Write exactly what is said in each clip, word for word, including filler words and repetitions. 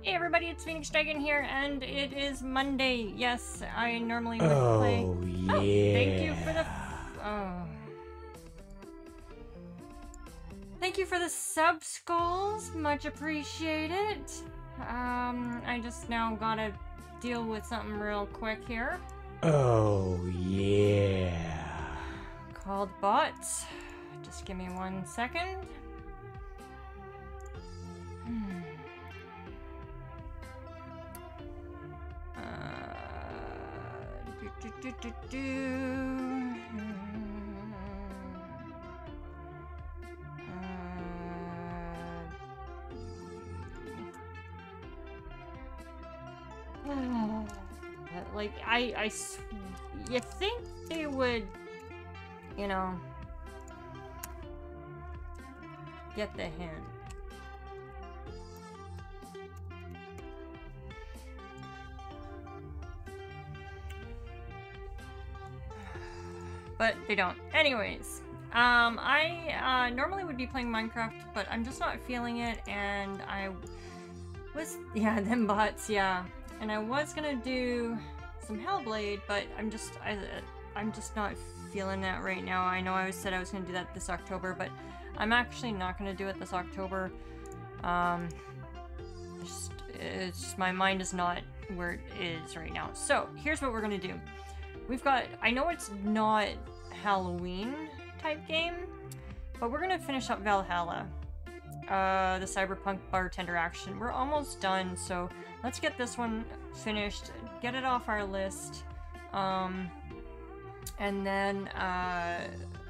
Hey everybody, it's Phoenix Dragon here, and it is Monday. Yes, I normally would Oh, play. yeah. Oh, thank you for the. Oh. Thank you for the sub skulls. Much appreciated. Um, I just now gotta deal with something real quick here. Oh, yeah. Called bots. Just give me one second. Hmm. Uh, do, do, do, do, do. Uh, like I, I, you think they would, you know, get the hint. But they don't. Anyways, um, I uh, normally would be playing Minecraft, but I'm just not feeling it, and I was, yeah, them bots, yeah. And I was gonna do some Hellblade, but I'm just, I, I'm just not feeling that right now. I know I said I was gonna do that this October, but I'm actually not gonna do it this October. Um, just, it's just, my mind is not where it is right now. So here's what we're gonna do. We've got, I know it's not Halloween type game, but we're gonna finish up Valhalla. Uh, the Cyberpunk Bartender action. We're almost done, so let's get this one finished, get it off our list, um, and then uh,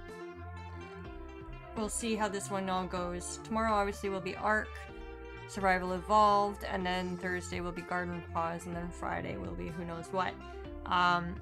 we'll see how this one all goes. Tomorrow obviously will be Ark, Survival Evolved, and then Thursday will be Garden Pause, and then Friday will be who knows what. Um,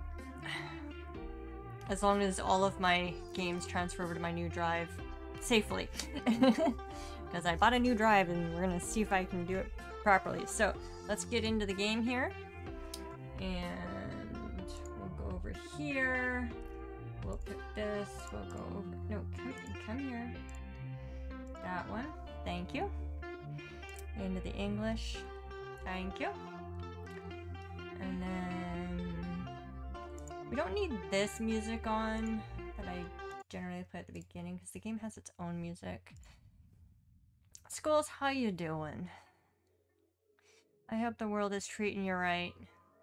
as long as all of my games transfer over to my new drive safely. Because I bought a new drive and we're gonna see if I can do it properly. So let's get into the game here. And we'll go over here. We'll pick this. We'll go over. No, come, come here. That one. Thank you. Into the English. Thank you. And then we don't need this music on that I generally play at the beginning because the game has its own music. Skulls, how you doing? I hope the world is treating you right.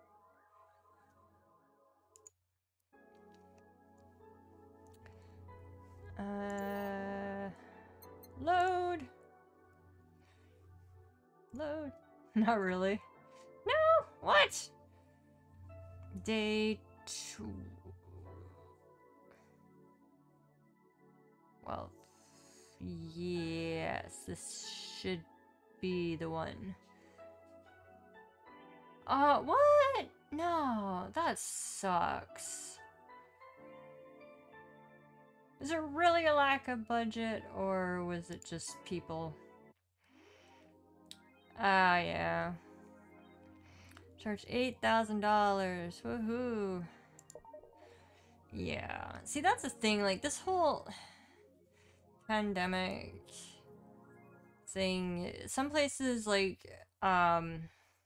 Uh, load. Load. Not really. No, what? Day two. Well, yes, this should be the one. Uh, what? No, that sucks. Is it really a lack of budget, or was it just people? Ah, uh, yeah. Charge eight thousand dollars. Woohoo. Yeah. See, that's the thing. Like, this whole pandemic thing, some places, like, um...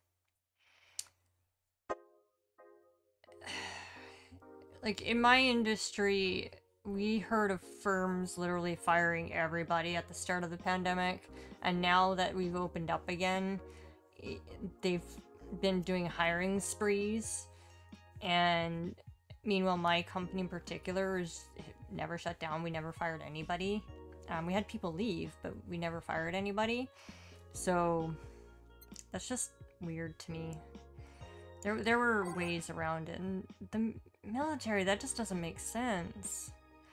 like, in my industry, we heard of firms literally firing everybody at the start of the pandemic, and now that we've opened up again, they've been doing hiring sprees, and meanwhile my company in particular is never shut down. We never fired anybody. Um, we had people leave, but we never fired anybody, so that's just weird to me. There, there were ways around it, and the military, that just doesn't make sense.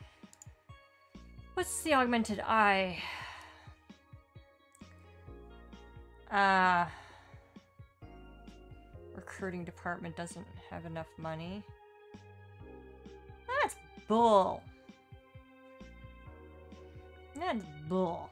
What's the augmented eye? Uh, recruiting department doesn't have enough money. That's bull. That's bull.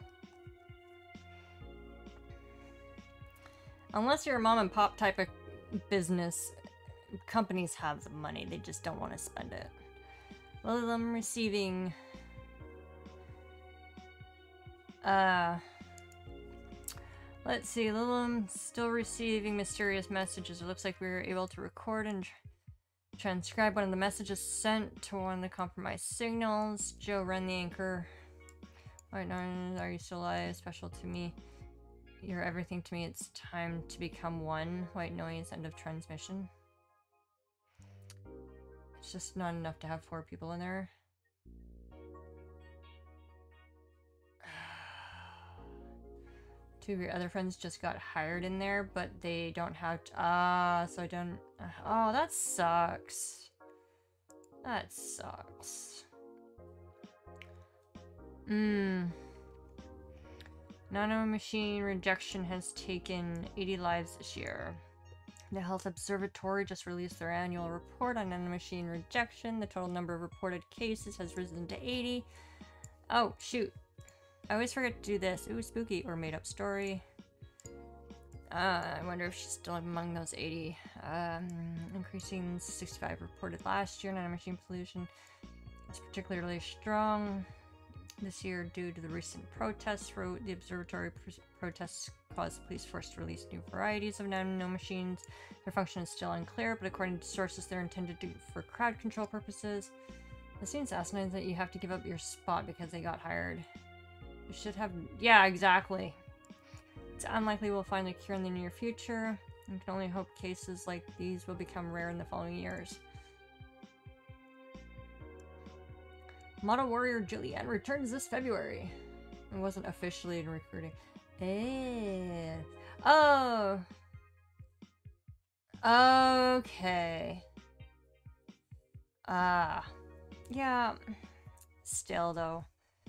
Unless you're a mom and pop type of business, companies have the money, they just don't want to spend it. Well, I'm receiving uh Let's see, Lilum still receiving mysterious messages. It looks like we were able to record and tr transcribe one of the messages sent to one of the compromised signals. Joe, run the anchor. White noise, are you still alive? Special to me. You're everything to me. It's time to become one. White noise, end of transmission. It's just not enough to have four people in there. Two of your other friends just got hired in there, but they don't have to, ah, uh, so I don't, uh, oh, that sucks. That sucks. Mmm. Nano machine rejection has taken eighty lives this year. The Health Observatory just released their annual report on nanomachine rejection. The total number of reported cases has risen to eighty. Oh, shoot. I always forget to do this. Ooh, spooky or made up story. Uh, I wonder if she's still among those eighty. Um, increasing sixty-five reported last year. Nanomachine pollution is particularly strong this year due to the recent protests. Wrote the observatory pr protests caused the police force to release new varieties of nanomachines. Their function is still unclear, but according to sources, they're intended to, for crowd control purposes. It seems asinine that you have to give up your spot because they got hired. You should have... Yeah, exactly. It's unlikely we'll find a cure in the near future. You can only hope cases like these will become rare in the following years. Model Warrior Julianne returns this February. It wasn't officially in recruiting. Eh. Oh. Okay. Ah. Uh, yeah. Still, though.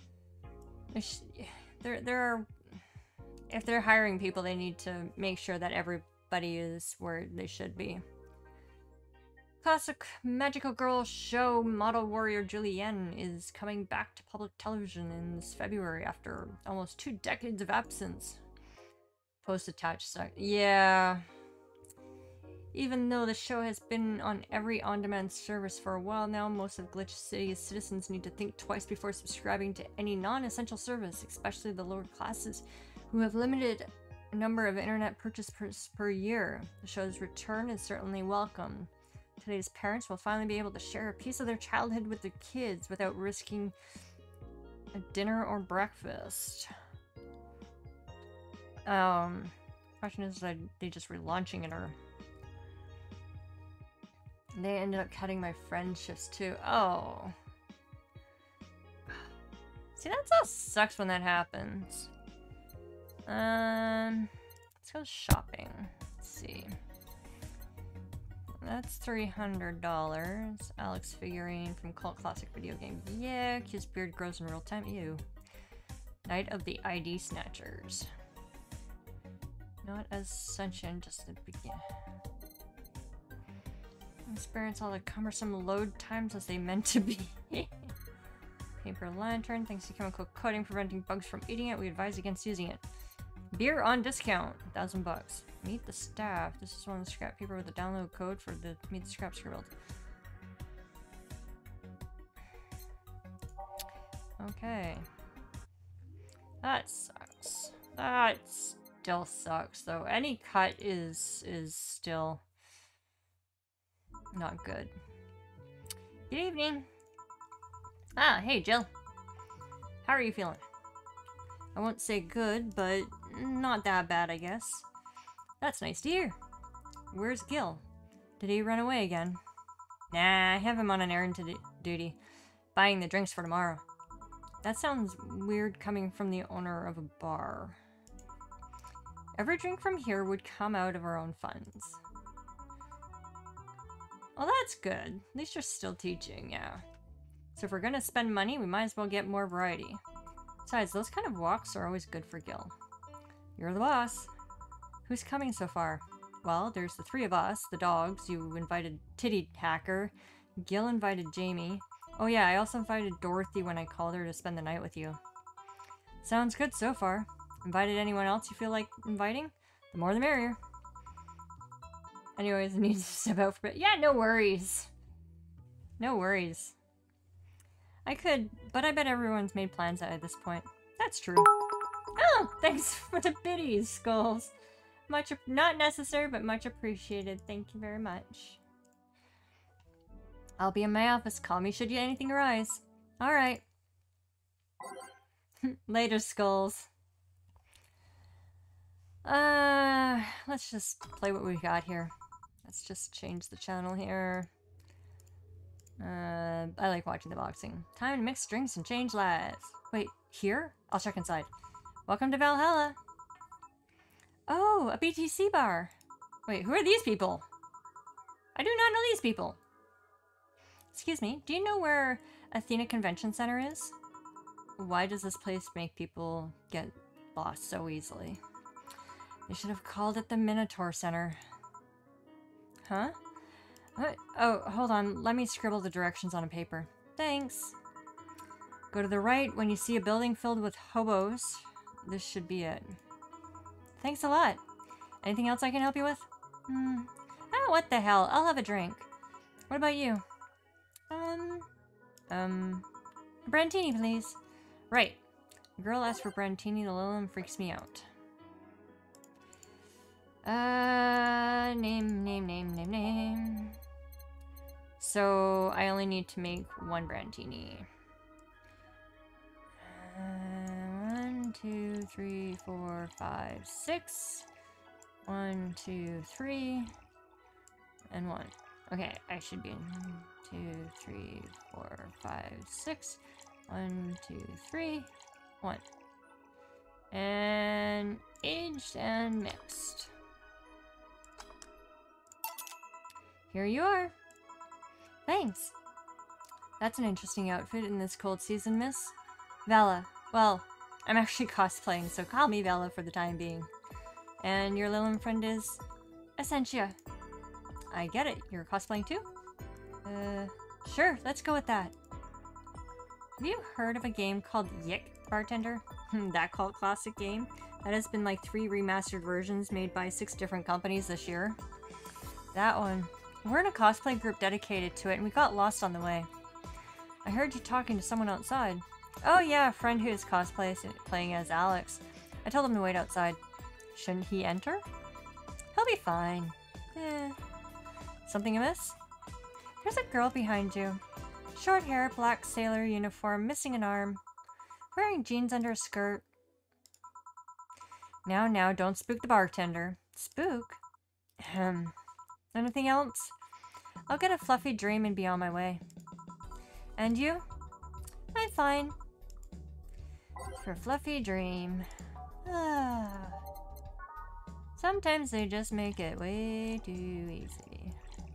There, there are... If they're hiring people, they need to make sure that everybody is where they should be. Classic magical girl show Model Warrior Julianne is coming back to public television in this February after almost two decades of absence. Post attached site. Yeah. Even though the show has been on every on-demand service for a while now, most of Glitch City's citizens need to think twice before subscribing to any non-essential service, especially the lower classes, who have limited number of internet purchases per year. The show's return is certainly welcome. Today's parents will finally be able to share a piece of their childhood with their kids without risking a dinner or breakfast. Um, question is, are they just relaunching it, or they ended up cutting my friend shifts too? Oh, see, that all sucks when that happens. Um, let's go shopping. Let's see. That's three hundred dollars. Alex figurine from Cult Classic Video Game. Yeah, his beard grows in real time. Ew. Night of the I D Snatchers. Not as sentient, just the beginning. Experience all the cumbersome load times as they meant to be. Paper lantern. Thanks to chemical coating preventing bugs from eating it, we advise against using it. Beer on discount. Thousand bucks. Meet the staff. This is one of the scrap paper with a download code for the Meet the Scrap Guild. Okay. That sucks. That still sucks, though. Any cut is is still not good. Good evening. Ah, hey, Jill. How are you feeling? I won't say good, but not that bad, I guess. That's nice to hear. Where's Gil? Did he run away again? Nah, I have him on an errand to duty. Buying the drinks for tomorrow. That sounds weird coming from the owner of a bar. Every drink from here would come out of our own funds. Well, that's good. At least you're still teaching, yeah. So if we're gonna spend money, we might as well get more variety. Besides, those kind of walks are always good for Gil. You're the boss. Who's coming so far? Well, there's the three of us, the dogs. You invited Titty Hacker. Gil invited Jamie. Oh yeah, I also invited Dorothy when I called her to spend the night with you. Sounds good so far. Invited anyone else you feel like inviting? The more the merrier. Anyways, I need to step out for a bit. Yeah, no worries. No worries. I could, but I bet everyone's made plans at this point. That's true. Oh, thanks for the biddies, Skulls. Much, not necessary, but much appreciated. Thank you very much. I'll be in my office. Call me should you anything arise. All right. Later, Skulls. Uh, let's just play what we got here. Let's just change the channel here. Uh, I like watching the boxing. Time to mix drinks and change lives. Wait, here? I'll check inside. Welcome to Valhalla. Oh, a B T C bar. Wait, who are these people? I do not know these people. Excuse me, do you know where Athena Convention Center is? Why does this place make people get lost so easily? They should have called it the Minotaur Center. Huh? What? Oh, hold on. Let me scribble the directions on a paper. Thanks. Go to the right when you see a building filled with hobos. This should be it. Thanks a lot. Anything else I can help you with? Hmm. Oh, what the hell? I'll have a drink. What about you? Um... Um... A Brandtini, please. Right. A girl asked for Brandtini. The Lilum freaks me out. Uh... Name, name, name, name, name... So, I only need to make one Brandtini. Uh, one, two, three, four, five, six. One, two, three. And one. Okay, I should be in one, two, three, four, five, six. One, two, three. One. And aged and mixed. Here you are. Thanks. That's an interesting outfit in this cold season, miss. Vala. Well, I'm actually cosplaying, so call me Vala for the time being. And your Lilum friend is Essentia. I get it. You're cosplaying too? Uh, sure. Let's go with that. Have you heard of a game called Yick, Bartender? That cult classic game? That has been like three remastered versions made by six different companies this year. That one. We're in a cosplay group dedicated to it, and we got lost on the way. I heard you talking to someone outside. Oh yeah, a friend who is cosplay playing as Alex. I told him to wait outside. Shouldn't he enter? He'll be fine. Eh. Something amiss? There's a girl behind you. Short hair, black sailor uniform, missing an arm. Wearing jeans under a skirt. Now, now, don't spook the bartender. Spook? Ahem. Anything else? I'll get a fluffy dream and be on my way. And you? I'm fine. For a fluffy dream. Ah. Sometimes they just make it way too easy.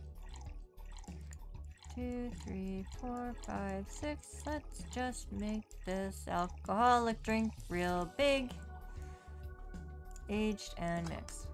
Two, three, four, five, six. Let's just make this alcoholic drink real big. Aged and mixed.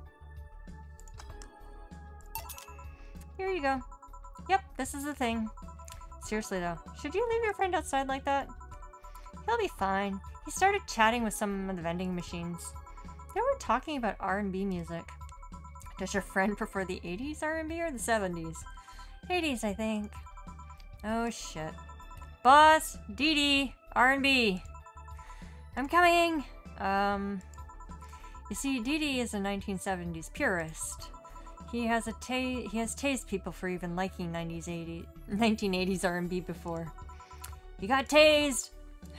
Here you go. Yep, this is the thing. Seriously though, should you leave your friend outside like that? He'll be fine. He started chatting with some of the vending machines. They were talking about R and B music. Does your friend prefer the eighties R and B or the seventies? eighties, I think. Oh shit. Boss! Dee Dee! R and B! I'm coming! Um... You see, Dee Dee is a nineteen seventies purist. He has a ta he has tased people for even liking nineties, eighties, nineteen eighties R and B before. You got tased!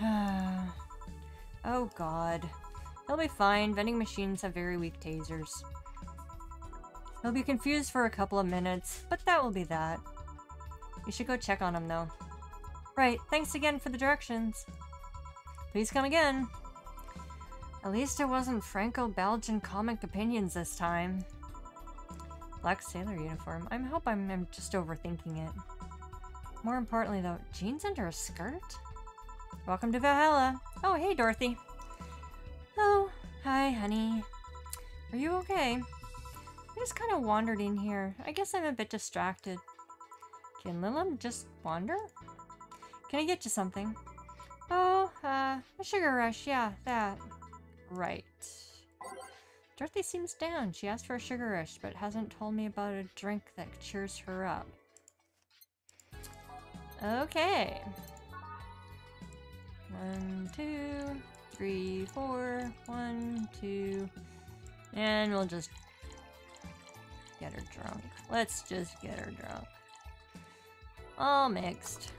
Oh god. He'll be fine. Vending machines have very weak tasers. He'll be confused for a couple of minutes, but that will be that. You should go check on him though. Right, thanks again for the directions. Please come again. At least it wasn't Franco-Belgian comic opinions this time. Black sailor uniform. I hope I'm, I'm just overthinking it. More importantly though, jeans under a skirt? Welcome to Valhalla. Oh, hey Dorothy. Oh, hi honey. Are you okay? I just kind of wandered in here. I guess I'm a bit distracted. Can Lilum just wander? Can I get you something? Oh, uh, a sugar rush, yeah, that. Right. Dorothy seems down. She asked for a sugar rush, but hasn't told me about a drink that cheers her up. Okay. One, two, three, four. One, two. And we'll just get her drunk. Let's just get her drunk. All mixed.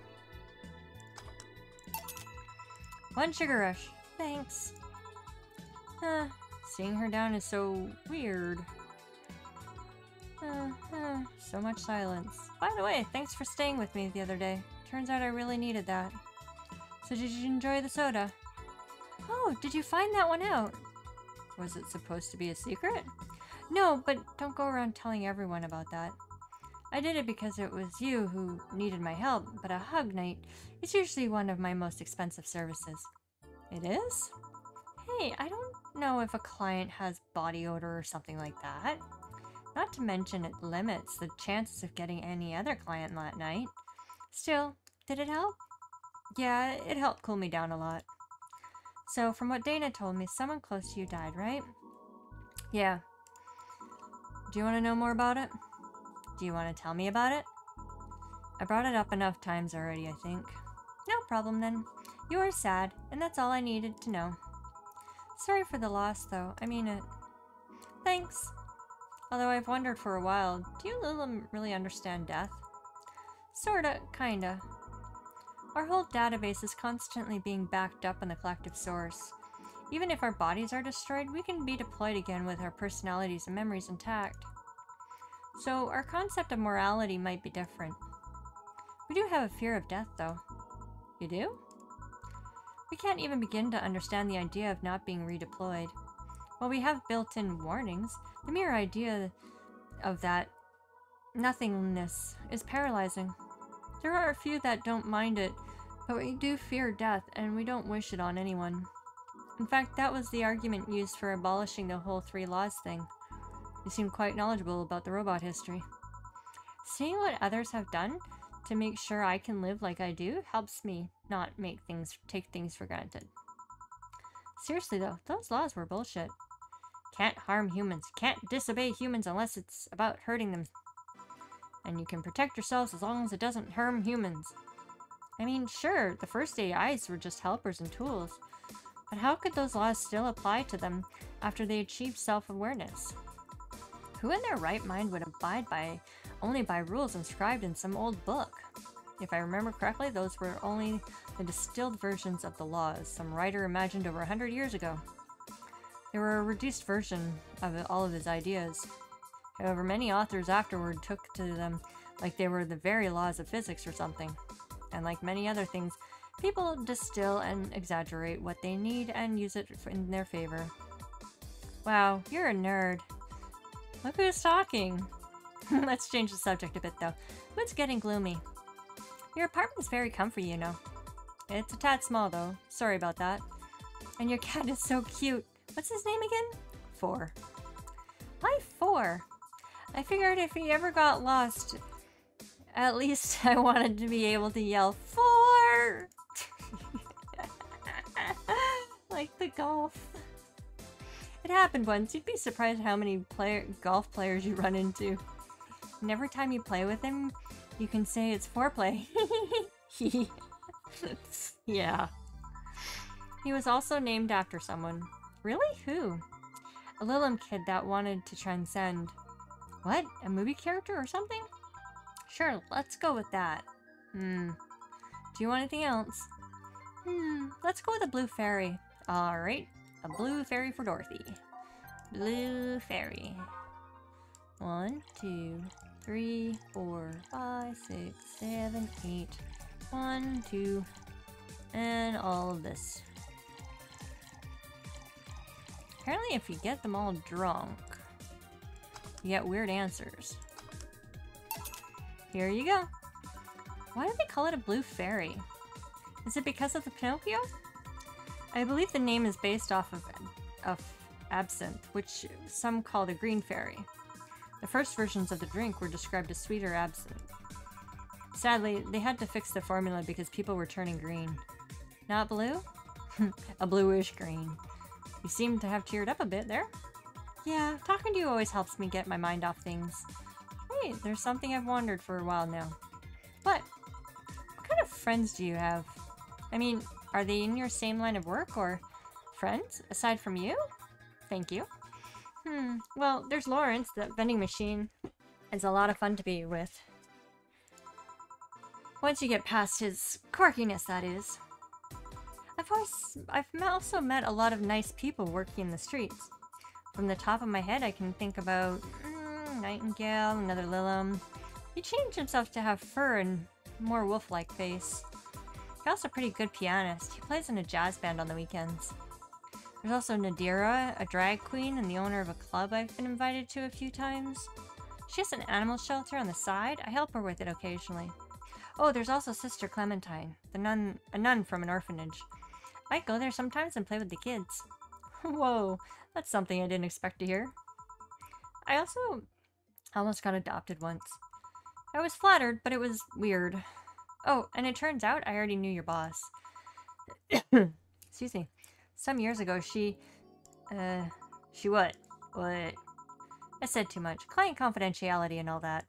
One sugar rush. Thanks. Huh. Seeing her down is so weird. Uh, uh, so much silence. By the way, thanks for staying with me the other day. Turns out I really needed that. So did you enjoy the soda? Oh, did you find that one out? Was it supposed to be a secret? No, but don't go around telling everyone about that. I did it because it was you who needed my help, but a hug night is usually one of my most expensive services. It is? Hey, I don't know if a client has body odor or something like that. Not to mention it limits the chances of getting any other client that night. Still, did it help? Yeah, it helped cool me down a lot. So, from what Dana told me, someone close to you died, right? Yeah. Do you want to know more about it? Do you want to tell me about it? I brought it up enough times already, I think. No problem then. You are sad, and that's all I needed to know. Sorry for the loss, though. I mean it. Thanks. Although I've wondered for a while, do you Lilim really understand death? Sorta, kinda. Our whole database is constantly being backed up in the collective source. Even if our bodies are destroyed, we can be deployed again with our personalities and memories intact. So our concept of morality might be different. We do have a fear of death, though. You do? We can't even begin to understand the idea of not being redeployed. While we have built-in warnings, the mere idea of that nothingness is paralyzing. There are a few that don't mind it, but we do fear death, and we don't wish it on anyone. In fact, that was the argument used for abolishing the whole three laws thing. You seem quite knowledgeable about the robot history. Seeing what others have done to make sure I can live like I do helps me not make things take things for granted. Seriously though, those laws were bullshit. Can't harm humans, can't disobey humans unless it's about hurting them. And you can protect yourselves as long as it doesn't harm humans. I mean, sure, the first A Is were just helpers and tools, but how could those laws still apply to them after they achieved self-awareness? Who in their right mind would abide by only by rules inscribed in some old book? If I remember correctly, those were only the distilled versions of the laws some writer imagined over a hundred years ago. They were a reduced version of all of his ideas. However, many authors afterward took to them like they were the very laws of physics or something. And like many other things, people distill and exaggerate what they need and use it in their favor. Wow, you're a nerd. Look who's talking. Let's change the subject a bit though. It's getting gloomy. Your apartment is very comfy, you know. It's a tad small though. Sorry about that. And your cat is so cute. What's his name again? Four. Why Four? I figured if he ever got lost, at least I wanted to be able to yell Four! Like the golf. It happened once. You'd be surprised how many player golf players you run into. And every time you play with him, you can say it's foreplay. Yeah. He was also named after someone. Really? Who? A Lilim kid that wanted to transcend. What? A movie character or something? Sure, let's go with that. Hmm. Do you want anything else? Hmm. Let's go with a blue fairy. Alright. A blue fairy for Dorothy. Blue fairy. One, two, three, four, five, six, seven, eight. One, two, and all of this. Apparently if you get them all drunk, you get weird answers. Here you go. Why do they call it a blue fairy? Is it because of the Pinocchio? I believe the name is based off of, of absinthe, which some call the green fairy. The first versions of the drink were described as sweeter absinthe. Sadly, they had to fix the formula because people were turning green. Not blue? A bluish green. You seem to have cheered up a bit there. Yeah, talking to you always helps me get my mind off things. Hey, there's something I've wondered for a while now. What? What kind of friends do you have? I mean, are they in your same line of work, or friends, aside from you? Thank you. Hmm, well, there's Lawrence, that vending machine. It's a lot of fun to be with. Once you get past his quirkiness, that is. I've always, I've also met a lot of nice people working in the streets. From the top of my head, I can think about mm, Nightingale, another Lilum. He changed himself to have fur and more wolf-like face. He's also a pretty good pianist. He plays in a jazz band on the weekends. There's also Nadira, a drag queen and the owner of a club I've been invited to a few times. She has an animal shelter on the side. I help her with it occasionally. Oh, there's also Sister Clementine, the nun, a nun from an orphanage. I go there sometimes and play with the kids. Whoa, that's something I didn't expect to hear. I also almost got adopted once. I was flattered, but it was weird. Oh, and it turns out I already knew your boss. Excuse me. Some years ago, she... Uh... She what? What? I said too much. Client confidentiality and all that.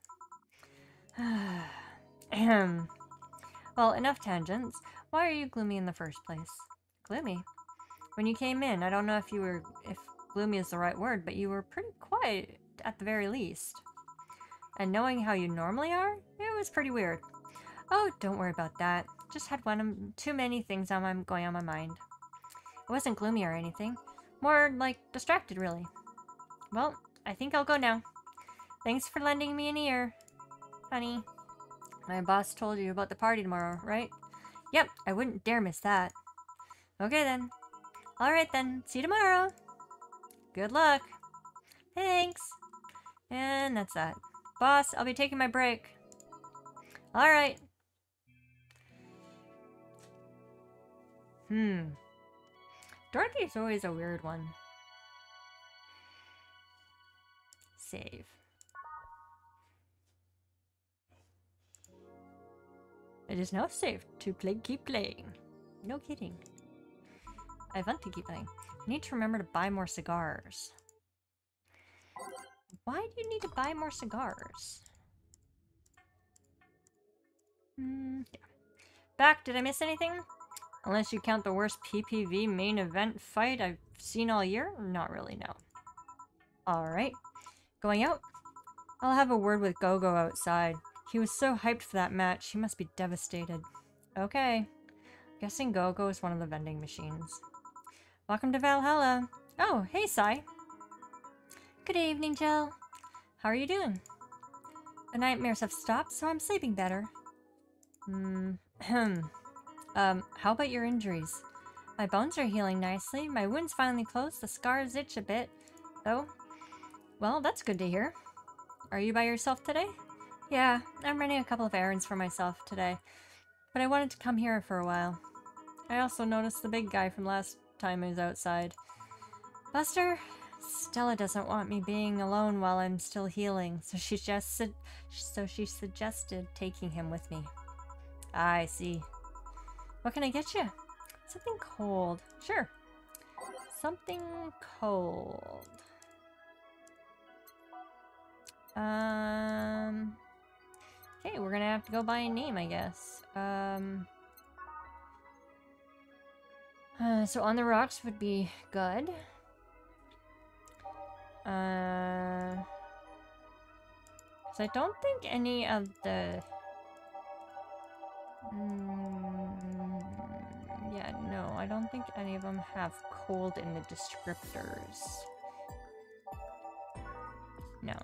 Ahem. Well, enough tangents. Why are you gloomy in the first place? Gloomy? When you came in, I don't know if you were... if gloomy is the right word, but you were pretty quiet at the very least. And knowing how you normally are, it was pretty weird. Oh, don't worry about that. Just had one of too many things on my, going on my mind. It wasn't gloomy or anything. More like distracted, really. Well, I think I'll go now. Thanks for lending me an ear, honey. My boss told you about the party tomorrow, right? Yep, I wouldn't dare miss that. Okay then. Alright then, see you tomorrow. Good luck. Thanks. And that's that. Boss, I'll be taking my break. Alright. Hmm. Dorothy's always a weird one. Save. It is now safe to play, keep playing. No kidding. I want to keep playing. I need to remember to buy more cigars. Why do you need to buy more cigars? Hmm, yeah. Back, did I miss anything? Unless you count the worst P P V main event fight I've seen all year? Not really, no. Alright. Going out? I'll have a word with Gogo outside. He was so hyped for that match, he must be devastated. Okay. Guessing Gogo is one of the vending machines. Welcome to Valhalla. Oh, hey, Sai. Good evening, Jill. How are you doing? The nightmares have stopped, so I'm sleeping better. Hmm. um, how about your injuries? My bones are healing nicely. My wound's finally closed. The scars itch a bit, though. Well, that's good to hear. Are you by yourself today? Yeah, I'm running a couple of errands for myself today, but I wanted to come here for a while. I also noticed the big guy from last time he was outside. Buster? Stella doesn't want me being alone while I'm still healing, so she just su so she suggested taking him with me. I see. What can I get you? Something cold. Sure. Something cold. Um. Okay, we're gonna have to go by a name, I guess. Um. Uh, so on the rocks would be good. Uh. Because I don't think any of the. Mm, yeah, no, I don't think any of them have cold in the descriptors. No.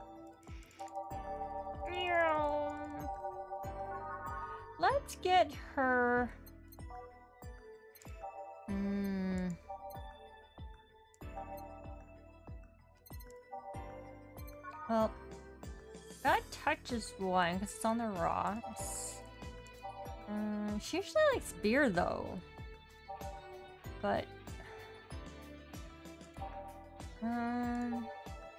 Let's get her. Hmm. Well, that touches one because it's on the rocks. Um, she usually likes beer though, but um.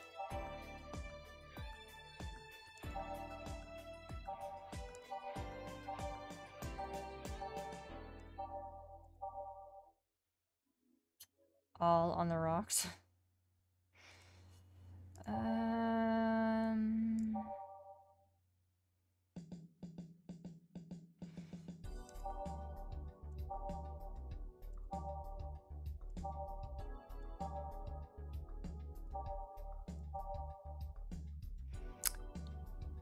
All on the rocks. um.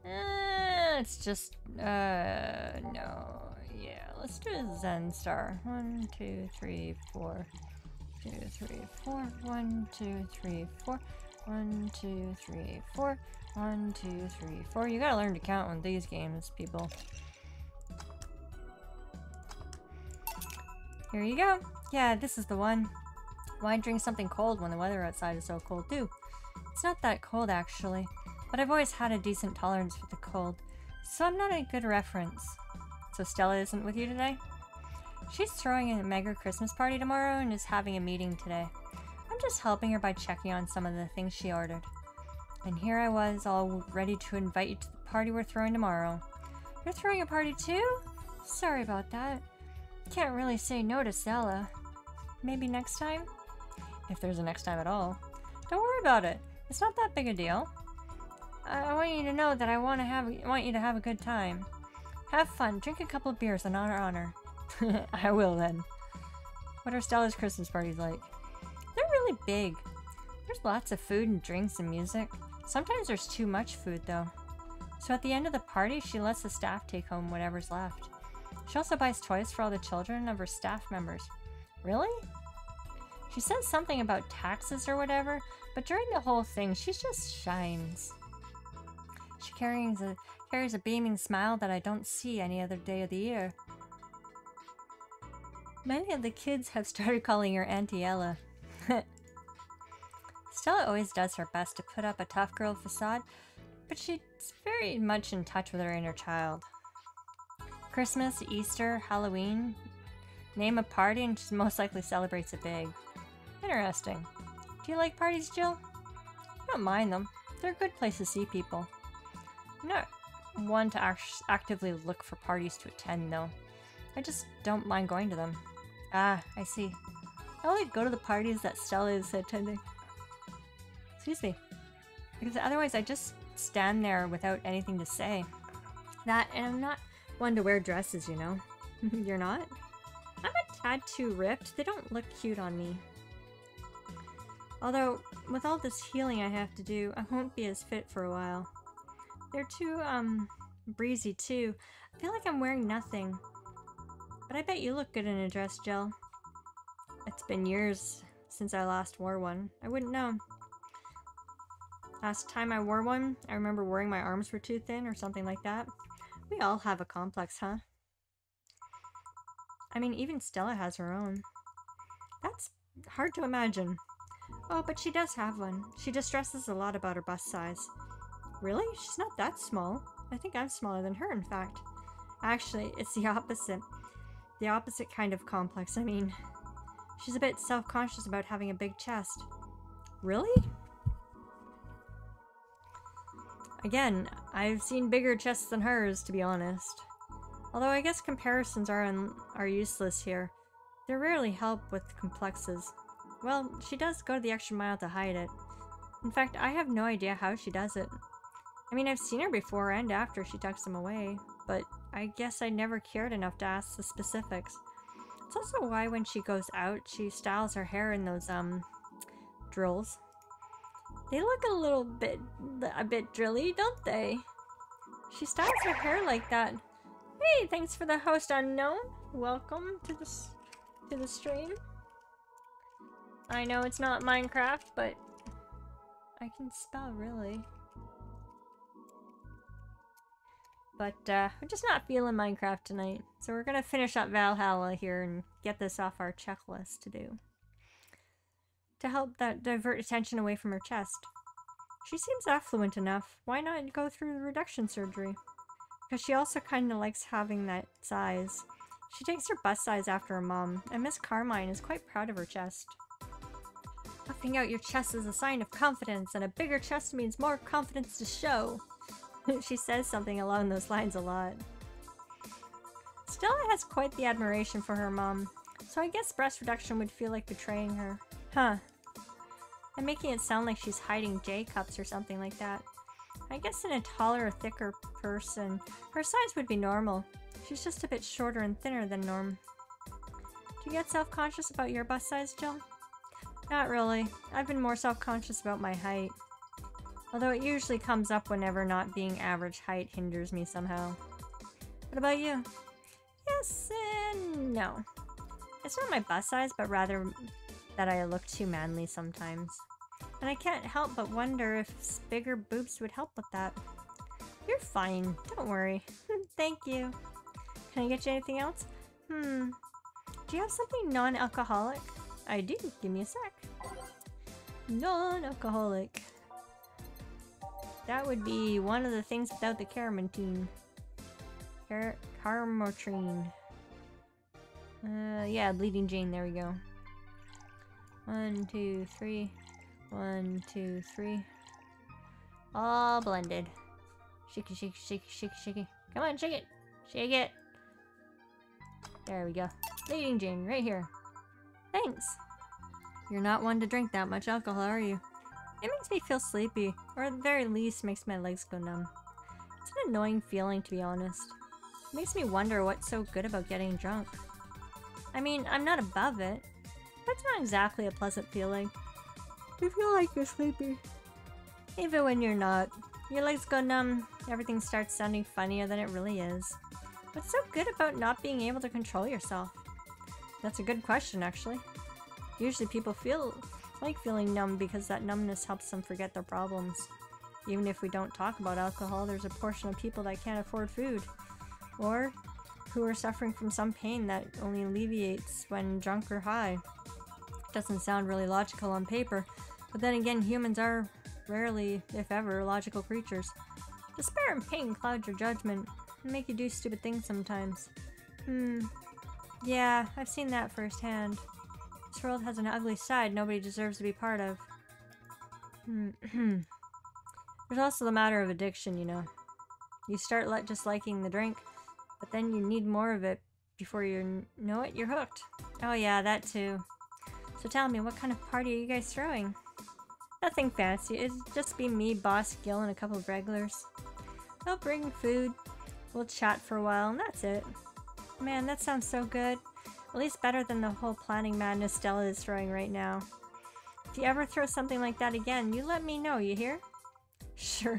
Uh, it's just, uh, no. Yeah, let's do a Zen star. One, two, three, four. Two, three, four. One, two, three, four. One, two, three, four. One, two, three, four. You gotta learn to count on these games, people. Here you go. Yeah, this is the one. Why drink something cold when the weather outside is so cold too? It's not that cold actually, but I've always had a decent tolerance for the cold, so I'm not a good reference. So Stella isn't with you today? She's throwing a mega Christmas party tomorrow and is having a meeting today. I'm just helping her by checking on some of the things she ordered. And here I was, all ready to invite you to the party we're throwing tomorrow. You're throwing a party too? Sorry about that. Can't really say no to Stella. Maybe next time? If there's a next time at all. Don't worry about it. It's not that big a deal. I, I want you to know that I want to have want you to have a good time. Have fun. Drink a couple of beers in our honor. I will then. What are Stella's Christmas parties like? They're really big. There's lots of food and drinks and music. Sometimes there's too much food though. So at the end of the party, she lets the staff take home whatever's left. She also buys toys for all the children of her staff members. Really? She says something about taxes or whatever, but during the whole thing, she just shines. She carries a, carries a beaming smile that I don't see any other day of the year. Many of the kids have started calling her Auntie Ella. Stella always does her best to put up a tough girl facade, but she's very much in touch with her inner child. Christmas, Easter, Halloween. Name a party and she most likely celebrates it big. Interesting. Do you like parties, Jill? I don't mind them. They're a good place to see people. I'm not one to act actively look for parties to attend, though. I just don't mind going to them. Ah, I see. I only go to the parties that Stella is attending. Excuse me. Because otherwise I just stand there without anything to say. That, and I'm not one to wear dresses, you know. You're not? I'm a tad too ripped. They don't look cute on me. Although, with all this healing I have to do, I won't be as fit for a while. They're too, um, breezy too. I feel like I'm wearing nothing. But I bet you look good in a dress, Jill. It's been years since I last wore one. I wouldn't know. Last time I wore one, I remember worrying my arms were too thin or something like that. We all have a complex, huh? I mean, even Stella has her own. That's hard to imagine. Oh, but she does have one. She just stresses a lot about her bust size. Really? She's not that small. I think I'm smaller than her, in fact. Actually, it's the opposite. The opposite kind of complex, I mean. She's a bit self-conscious about having a big chest. Really? Again, I've seen bigger chests than hers, to be honest. Although I guess comparisons are, un are useless here. They rarely help with complexes. Well, she does go the extra mile to hide it. In fact, I have no idea how she does it. I mean, I've seen her before and after she tucks them away, but I guess I never cared enough to ask the specifics. It's also why when she goes out, she styles her hair in those, um, drills. They look a little bit, a bit drilly, don't they? She styles her hair like that. Hey, thanks for the host unknown. Welcome to the, to the stream. I know it's not Minecraft, but I can spell really. But uh, I'm just not feeling Minecraft tonight, so we're gonna finish up Valhalla here and get this off our checklist to do. To help that divert attention away from her chest. She seems affluent enough. Why not go through the reduction surgery? Because she also kind of likes having that size. She takes her bust size after her mom, and Miss Carmine is quite proud of her chest. Puffing out your chest is a sign of confidence, and a bigger chest means more confidence to show. She says something along those lines a lot. Stella has quite the admiration for her mom, so I guess breast reduction would feel like betraying her. Huh. I'm making it sound like she's hiding J-cups or something like that. I guess in a taller or thicker person, her size would be normal. She's just a bit shorter and thinner than norm. Do you get self-conscious about your bust size, Jill? Not really. I've been more self-conscious about my height. Although it usually comes up whenever not being average height hinders me somehow. What about you? Yes and no. It's not my bust size, but rather that I look too manly sometimes. And I can't help but wonder if bigger boobs would help with that. You're fine, don't worry. Thank you. Can I get you anything else? Hmm. Do you have something non-alcoholic? I do. Give me a sec. Non-alcoholic. That would be one of the things without the caramentine. Car Carmotrine. Uh, yeah, Bleeding Jane. There we go. One, two, three. One, two, three. All blended. Shaky, shaky, shaky, shaky, shaky. Come on, shake it. Shake it. There we go. Bleeding Jane, right here. Thanks. You're not one to drink that much alcohol, are you? It makes me feel sleepy, or at the very least makes my legs go numb. It's an annoying feeling, to be honest. It makes me wonder what's so good about getting drunk. I mean, I'm not above it, but it's not exactly a pleasant feeling. You feel like you're sleepy. Even when you're not. Your legs go numb, everything starts sounding funnier than it really is. What's so good about not being able to control yourself? That's a good question, actually. Usually people feel like feeling numb because that numbness helps them forget their problems. Even if we don't talk about alcohol, there's a portion of people that can't afford food, or who are suffering from some pain that only alleviates when drunk or high. Doesn't sound really logical on paper, but then again, humans are rarely, if ever, logical creatures. Despair and pain cloud your judgment and make you do stupid things sometimes. Hmm. Yeah, I've seen that firsthand. This world has an ugly side nobody deserves to be part of. Hmm. There's also the matter of addiction, you know. You start li just liking the drink, but then you need more of it before you know it, you're hooked. Oh yeah, that too. So tell me, what kind of party are you guys throwing? Nothing fancy, it'd just be me, Boss Gil, and a couple of regulars. They'll bring food, we'll chat for a while, and that's it. Man, that sounds so good. At least better than the whole planning madness Stella is throwing right now. If you ever throw something like that again, you let me know, you hear? Sure.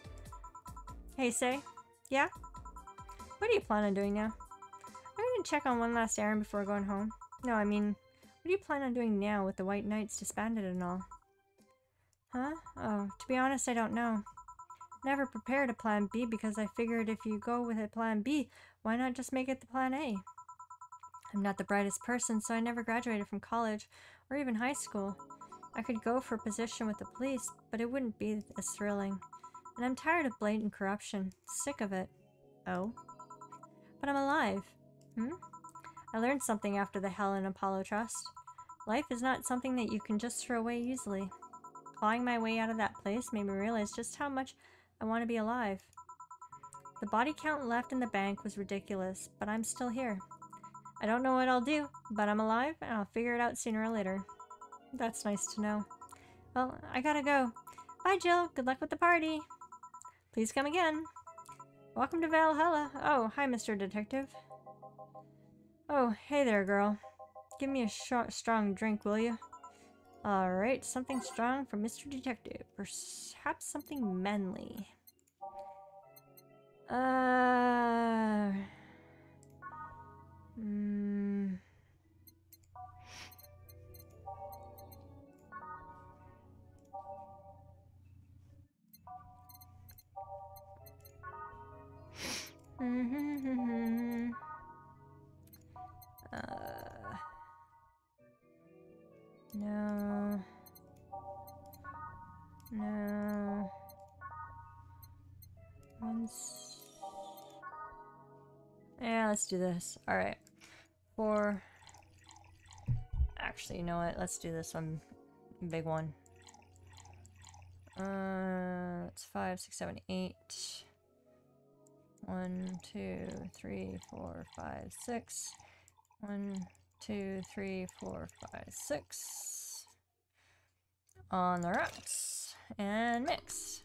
Hey, Say? Yeah? What do you plan on doing now? I'm gonna check on one last errand before going home. No, I mean, what do you plan on doing now with the White Knights disbanded and all? Huh? Oh, to be honest, I don't know. Never prepared a plan B because I figured if you go with a plan B, why not just make it the plan A? I'm not the brightest person, so I never graduated from college or even high school. I could go for a position with the police, but it wouldn't be as thrilling. And I'm tired of blatant corruption. Sick of it. Oh? But I'm alive. Hmm? I learned something after the Helen Apollo Trust. Life is not something that you can just throw away easily. Clawing my way out of that place made me realize just how much I want to be alive. The body count left in the bank was ridiculous, but I'm still here. I don't know what I'll do, but I'm alive and I'll figure it out sooner or later. That's nice to know. Well, I gotta go. Bye, Jill. Good luck with the party. Please come again. Welcome to Valhalla. Oh, hi, Mister Detective. Oh, hey there, girl. Give me a sh strong drink, will you? Alright, something strong for Mister Detective. Perhaps something manly. Uh... Hmm... Mm-hmm. uh... No... No... Once... Yeah, let's do this. Alright. Four... Actually, you know what? Let's do this one. Big one. Uh, it's five, six, seven, eight. One, two, three, four, five, six. One, two, three, four, five, six. On the rocks. And mix.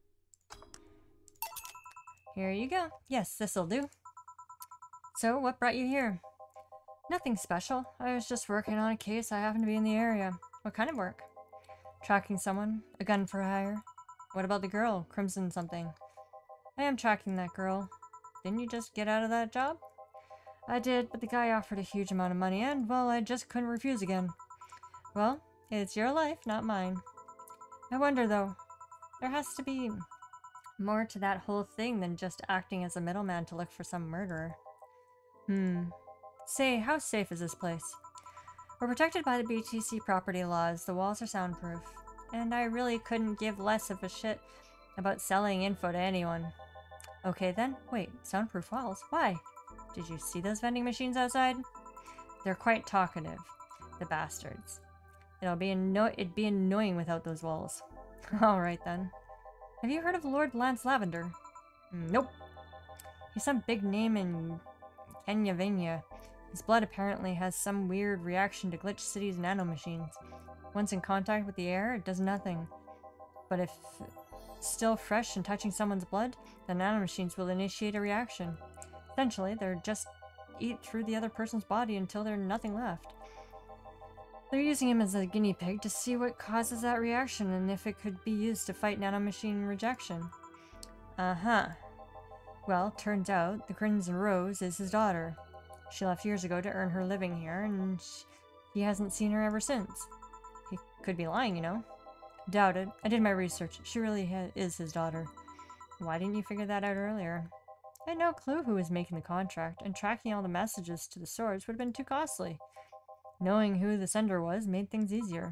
Here you go. Yes, this'll do. So, what brought you here? Nothing special. I was just working on a case. I happened to be in the area. What kind of work? Tracking someone. A gun for hire. What about the girl? Crimson something. I am tracking that girl. Didn't you just get out of that job? I did, but the guy offered a huge amount of money and, well, I just couldn't refuse again. Well, it's your life, not mine. I wonder, though. There has to be more to that whole thing than just acting as a middleman to look for some murderer. Hmm. Say, how safe is this place? We're protected by the B T C property laws. The walls are soundproof. And I really couldn't give less of a shit about selling info to anyone. Okay then. Wait, soundproof walls? Why? Did you see those vending machines outside? They're quite talkative. The bastards. It'll be anno- it'd be annoying without those walls. Alright then. Have you heard of Lord Lance Lavender? Nope. He's some big name in Kenyavania. His blood apparently has some weird reaction to Glitch City's nanomachines. Once in contact with the air, it does nothing. But if still fresh and touching someone's blood, the nanomachines will initiate a reaction. Essentially, they're just eat through the other person's body until there's nothing left. They're using him as a guinea pig to see what causes that reaction and if it could be used to fight nanomachine rejection. Uh-huh. Well, turns out the Crimson Rose is his daughter. She left years ago to earn her living here, and sh he hasn't seen her ever since. He could be lying, you know. Doubt it. I did my research. She really ha is his daughter. Why didn't you figure that out earlier? I had no clue who was making the contract, and tracking all the messages to the source would have been too costly. Knowing who the sender was made things easier.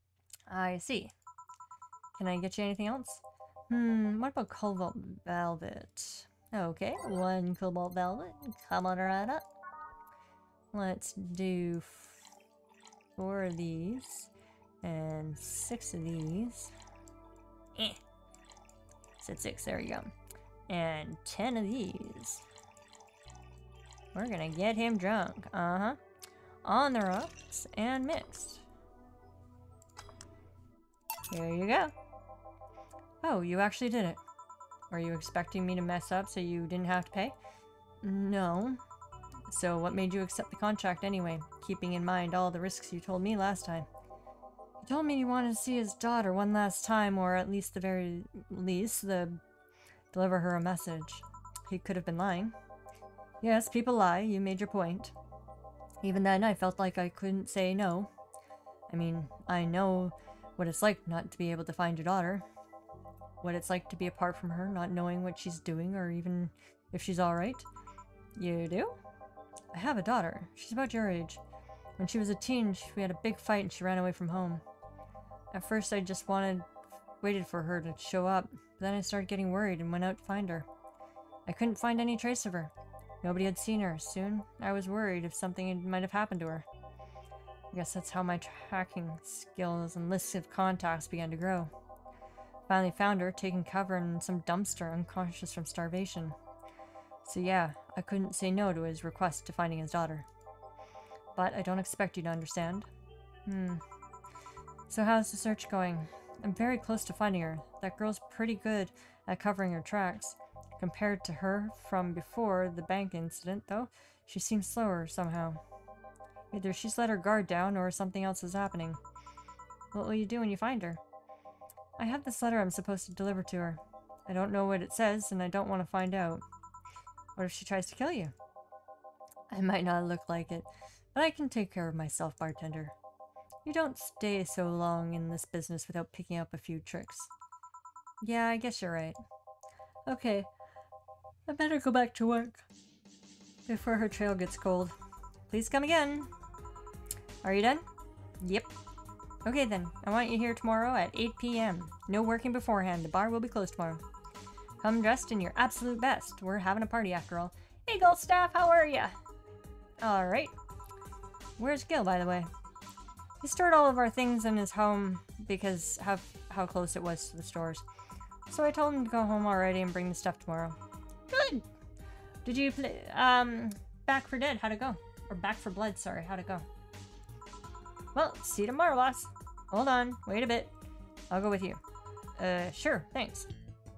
I see. Can I get you anything else? Hmm, what about Cobalt Velvet? Okay, one Cobalt Velvet. Come on right up. Let's do four of these. And six of these. Eh. Said six, there you go. And ten of these. We're gonna get him drunk. Uh-huh. On the rocks and mixed. Here you go. Oh, you actually did it. Were you expecting me to mess up so you didn't have to pay? No. So what made you accept the contract anyway, keeping in mind all the risks you told me last time? He told me he wanted to see his daughter one last time, or at least the very least, the deliver her a message. He could have been lying. Yes, people lie. You made your point. Even then, I felt like I couldn't say no. I mean, I know what it's like not to be able to find your daughter. What it's like to be apart from her, not knowing what she's doing or even if she's alright. You do? I have a daughter. She's about your age. When she was a teen, we had a big fight and she ran away from home. At first, I just wanted, waited for her to show up. But then I started getting worried and went out to find her. I couldn't find any trace of her. Nobody had seen her. Soon, I was worried if something might have happened to her. I guess that's how my tracking skills and lists of contacts began to grow. Finally found her, taking cover in some dumpster, unconscious from starvation. So yeah, I couldn't say no to his request to finding his daughter. But I don't expect you to understand. Hmm. So how's the search going? I'm very close to finding her. That girl's pretty good at covering her tracks. Compared to her from before the bank incident, though, she seems slower somehow. Either she's let her guard down or something else is happening. What will you do when you find her? I have this letter I'm supposed to deliver to her. I don't know what it says, and I don't want to find out. What if she tries to kill you? I might not look like it, but I can take care of myself, bartender. You don't stay so long in this business without picking up a few tricks. Yeah, I guess you're right. Okay, I better go back to work before her trail gets cold. Please come again. Are you done? Yep. Okay then, I want you here tomorrow at eight p m No working beforehand. The bar will be closed tomorrow. Come dressed in your absolute best. We're having a party after all. Hey Goldstaff, how are ya? Alright. Where's Gil, by the way? He stored all of our things in his home because of how close it was to the stores. So I told him to go home already and bring the stuff tomorrow. Good! Did you play, um, Back for Dead, how'd it go? Or Back for Blood, sorry, how'd it go? Well, see you tomorrow, boss. Hold on, wait a bit. I'll go with you. Uh, sure, thanks.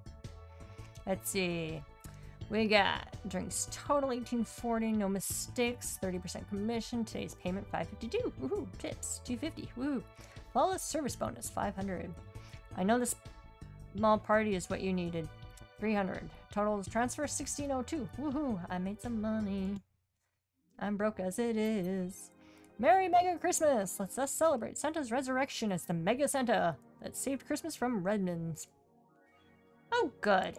Let's see. We got drinks total eighteen forty, no mistakes, thirty percent commission. Today's payment five fifty-two. Woohoo! Tips two fifty. Woohoo! Flawless service bonus five hundred. I know this Small party is what you needed. three hundred. Total transfer sixteen oh two. Woohoo! I made some money. I'm broke as it is. Merry Mega Christmas! Let's us celebrate Santa's resurrection as the Mega Santa that saved Christmas from Redmonds. Oh, good.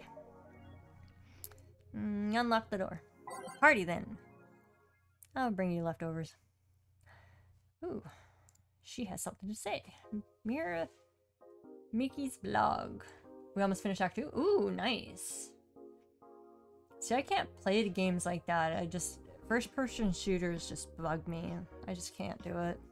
Mm, unlock the door. Party then. I'll bring you leftovers. Ooh, she has something to say. Mira Miki's blog. We almost finished Act two. Ooh, nice. See, I can't play the games like that. I just... First-person shooters just bug me. I just can't do it.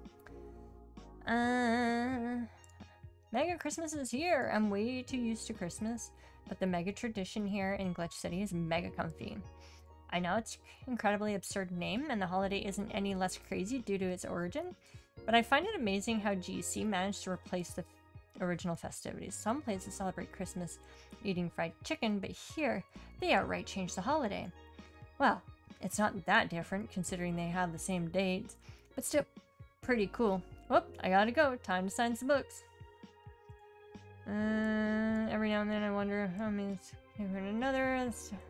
Uh, Mega Christmas is here. I'm way too used to Christmas, but the Mega tradition here in Glitch City is mega comfy. I know it's an incredibly absurd name, and the holiday isn't any less crazy due to its origin, but I find it amazing how G C managed to replace the original festivities. Some places celebrate Christmas eating fried chicken, but here, they outright change the holiday. Well, it's not that different, considering they have the same dates, but still pretty cool. Whoop, I gotta go. Time to sign some books. Uh, every now and then I wonder how many another.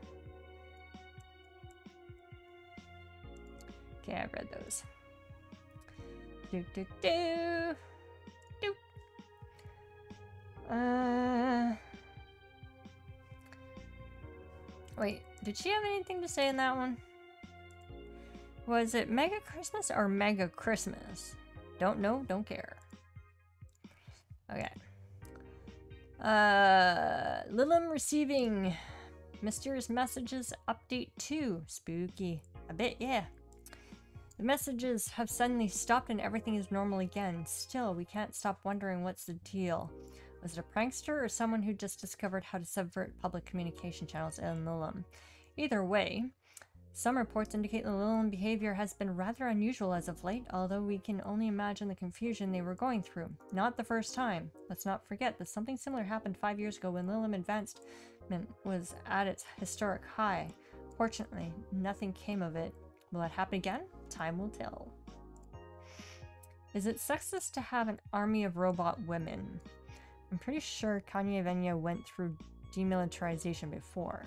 Okay, I've read those. Do do do do. Uh. Wait, did she have anything to say in that one? Was it Mega Christmas or Mega Christmas? Don't know, don't care. Okay. Uh, Lilim receiving mysterious messages update two. Spooky. A bit, yeah. The messages have suddenly stopped and everything is normal again. Still, we can't stop wondering what's the deal. Was it a prankster or someone who just discovered how to subvert public communication channels in Lilim? Either way, some reports indicate the Lilim behavior has been rather unusual as of late, although we can only imagine the confusion they were going through. Not the first time. Let's not forget that something similar happened five years ago when Lilim advancement was at its historic high. Fortunately, nothing came of it. Will it happen again? Time will tell. Is it sexist to have an army of robot women? I'm pretty sure Kanye Venya went through demilitarization before.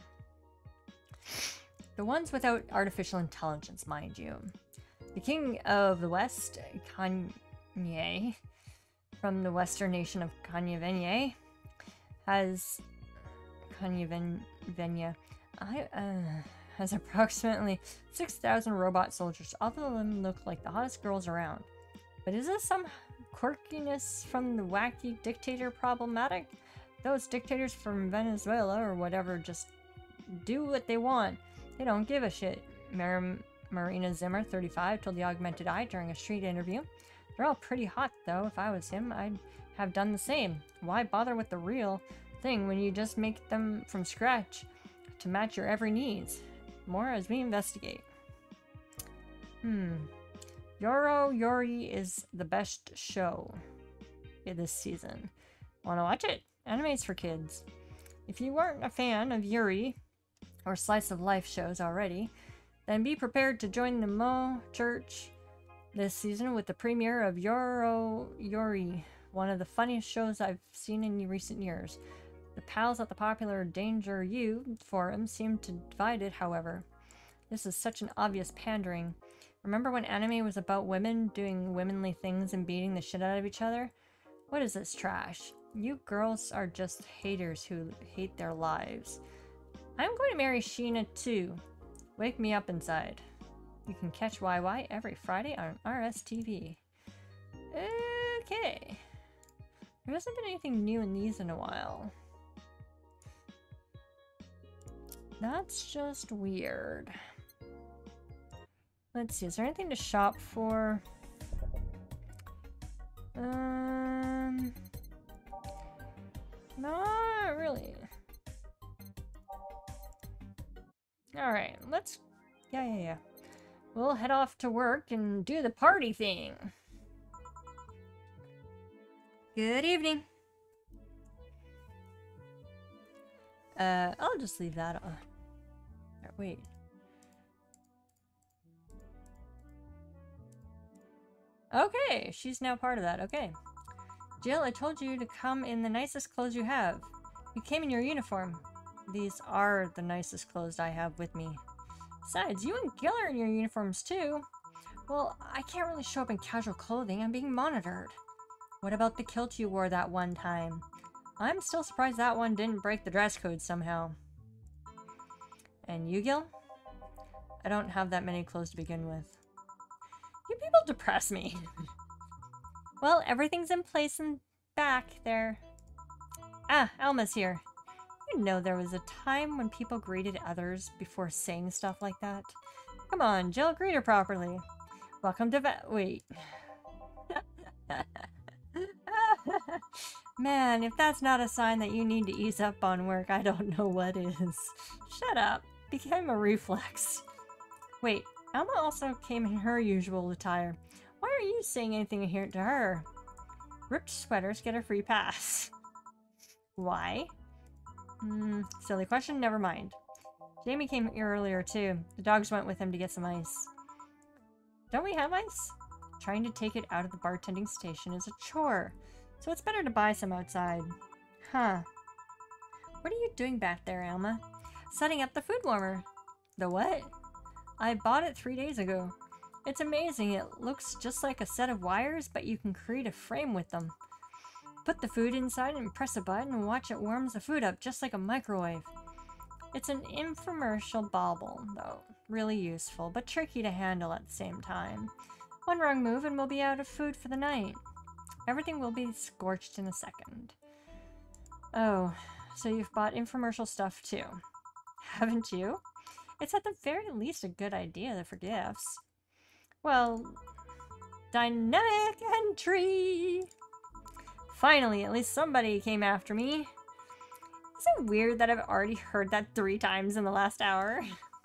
The ones without artificial intelligence, mind you. The king of the West, Kanye, from the western nation of Kanye Venya, has Kanye Ven Venya, I, uh, has approximately six thousand robot soldiers. All of them look like the hottest girls around. But is this some quirkiness from the wacky dictator problematic? Those dictators from Venezuela or whatever just do what they want. They don't give a shit. Mar Marina Zimmer, thirty-five, told the Augmented Eye during a street interview. They're all pretty hot, though. If I was him, I'd have done the same. Why bother with the real thing when you just make them from scratch to match your every needs? More as we investigate. Hmm. Yoro Yori is the best show this season. Wanna watch it? Anime's for kids. If you weren't a fan of Yuri or slice of life shows already, then be prepared to join the Mo Church this season with the premiere of Yoro Yori, one of the funniest shows I've seen in recent years. The pals at the popular Danger U forum seem to divide it, however. This is such an obvious pandering. Remember when anime was about women doing womanly things and beating the shit out of each other? What is this trash? You girls are just haters who hate their lives. I'm going to marry Sheena too. Wake me up inside. You can catch Y Y every Friday on R S T V. Okay. There hasn't been anything new in these in a while. That's just weird. Let's see, is there anything to shop for? Um, not really. Alright, let's... Yeah, yeah, yeah. We'll head off to work and do the party thing. Good evening. Uh, I'll just leave that on. Wait. Okay, she's now part of that. Okay. Jill, I told you to come in the nicest clothes you have. You came in your uniform. These are the nicest clothes I have with me. Besides, you and Gil are in your uniforms too. Well, I can't really show up in casual clothing. I'm being monitored. What about the kilt you wore that one time? I'm still surprised that one didn't break the dress code somehow. And you, Gil? I don't have that many clothes to begin with. You people depress me. Well, everything's in place and back there. Ah, Alma's here. You know there was a time when people greeted others before saying stuff like that. Come on, Jill, greet her properly. Welcome to Va- wait. Man, if that's not a sign that you need to ease up on work, I don't know what is. Shut up. Became a reflex. Wait, Alma also came in her usual attire. Why are you saying anything here to her? Ripped sweaters get a free pass. Why? Hmm, silly question, never mind. Jamie came here earlier too. The dogs went with him to get some ice. Don't we have ice? Trying to take it out of the bartending station is a chore, so it's better to buy some outside. Huh. What are you doing back there, Alma? Setting up the food warmer. The what? I bought it three days ago. It's amazing. It looks just like a set of wires, but you can create a frame with them. Put the food inside and press a button and watch it warms the food up just like a microwave. It's an infomercial bauble, though. Really useful, but tricky to handle at the same time. One wrong move and we'll be out of food for the night. Everything will be scorched in a second. Oh, so you've bought infomercial stuff too. Haven't you? It's at the very least a good idea for gifts. Well, dynamic entry! Finally, at least somebody came after me. Isn't it weird that I've already heard that three times in the last hour?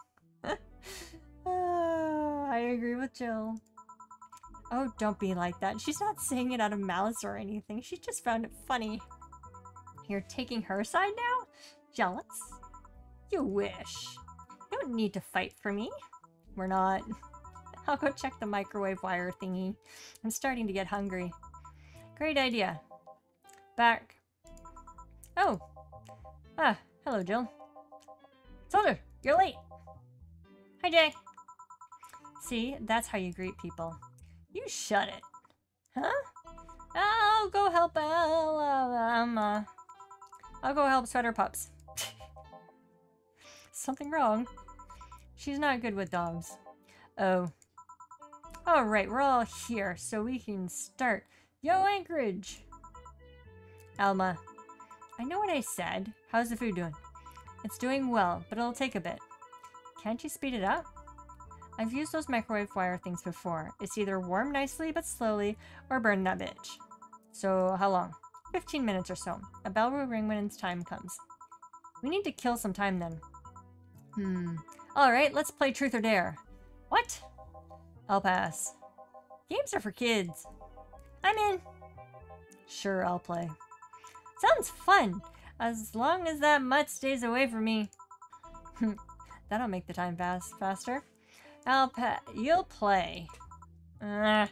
uh, I agree with Jill. Oh, don't be like that. She's not saying it out of malice or anything. She just found it funny. You're taking her side now? Jealous? You wish. You don't need to fight for me. We're not. I'll go check the microwave wire thingy. I'm starting to get hungry. Great idea. Back. Oh. Ah, hello, Jill. Soldier, you're late. Hi, Jay. See, that's how you greet people. You shut it. Huh? I'll go help El, uh, um, uh, I'll go help Sweater Pups. Something wrong? She's not good with dogs. Oh. Alright, we're all here, so we can start. Yo, Anchorage! Alma. I know what I said. How's the food doing? It's doing well, but it'll take a bit. Can't you speed it up? I've used those microwave wire things before. It's either warm nicely but slowly, or burn that bitch. So, how long? fifteen minutes or so. A bell will ring when its time comes. We need to kill some time then. Hmm. Alright, let's play Truth or Dare. What? I'll pass. Games are for kids. I'm in. Sure, I'll play. Sounds fun. As long as that mutt stays away from me. That'll make the time pass faster. I'll pa- You'll play. Uh.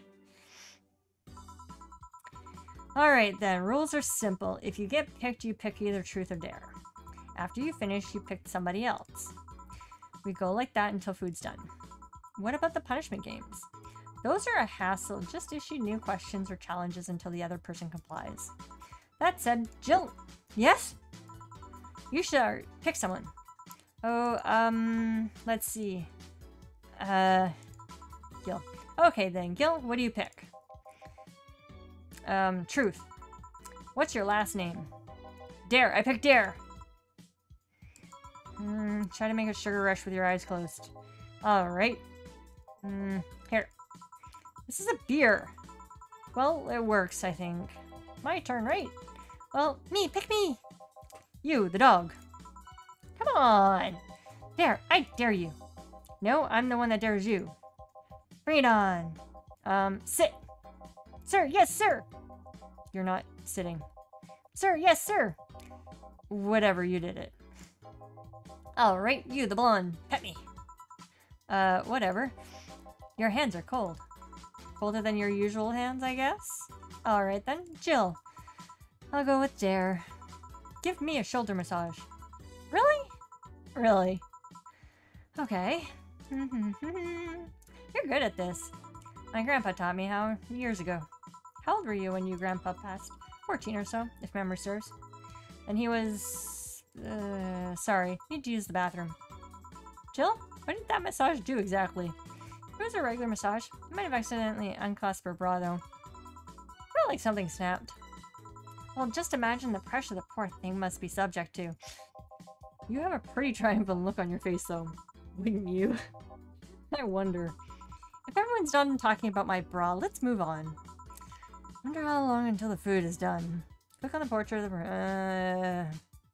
Alright then, rules are simple. If you get picked, you pick either Truth or Dare. After you finish, you pick somebody else. We go like that until food's done. What about the punishment games? Those are a hassle. Just issue new questions or challenges until the other person complies. That said, Jill. Yes? You should pick someone. Oh, um, let's see. Uh, Gil. Okay then, Gil, what do you pick? Um, Truth. What's your last name? Dare. I picked Dare. Mm, try to make a sugar rush with your eyes closed. Alright. Mm, here. This is a beer. Well, it works, I think. My turn, right? Well, me, pick me! You, the dog. Come on! Dare, I dare you. No, I'm the one that dares you. Bring it on. Um, sit. Sir, yes, sir! You're not sitting. Sir, yes, sir! Whatever, you did it. Alright, you, the blonde. Pet me. Uh, whatever. Your hands are cold. Colder than your usual hands, I guess? Alright then, Jill. I'll go with Dare. give me a shoulder massage. Really? Really? Okay. You're good at this. My grandpa taught me how years ago. How old were you when your grandpa passed? fourteen or so, if memory serves. And he was... Uh, sorry, need to use the bathroom. Jill? What did that massage do exactly? It was a regular massage. I might have accidentally unclasped her bra though. Felt like something snapped. Well, just imagine the pressure the poor thing must be subject to. You have a pretty triumphant look on your face though, wouldn't you? I wonder. If everyone's done talking about my bra, let's move on. Wonder how long until the food is done. Click on the portrait of the...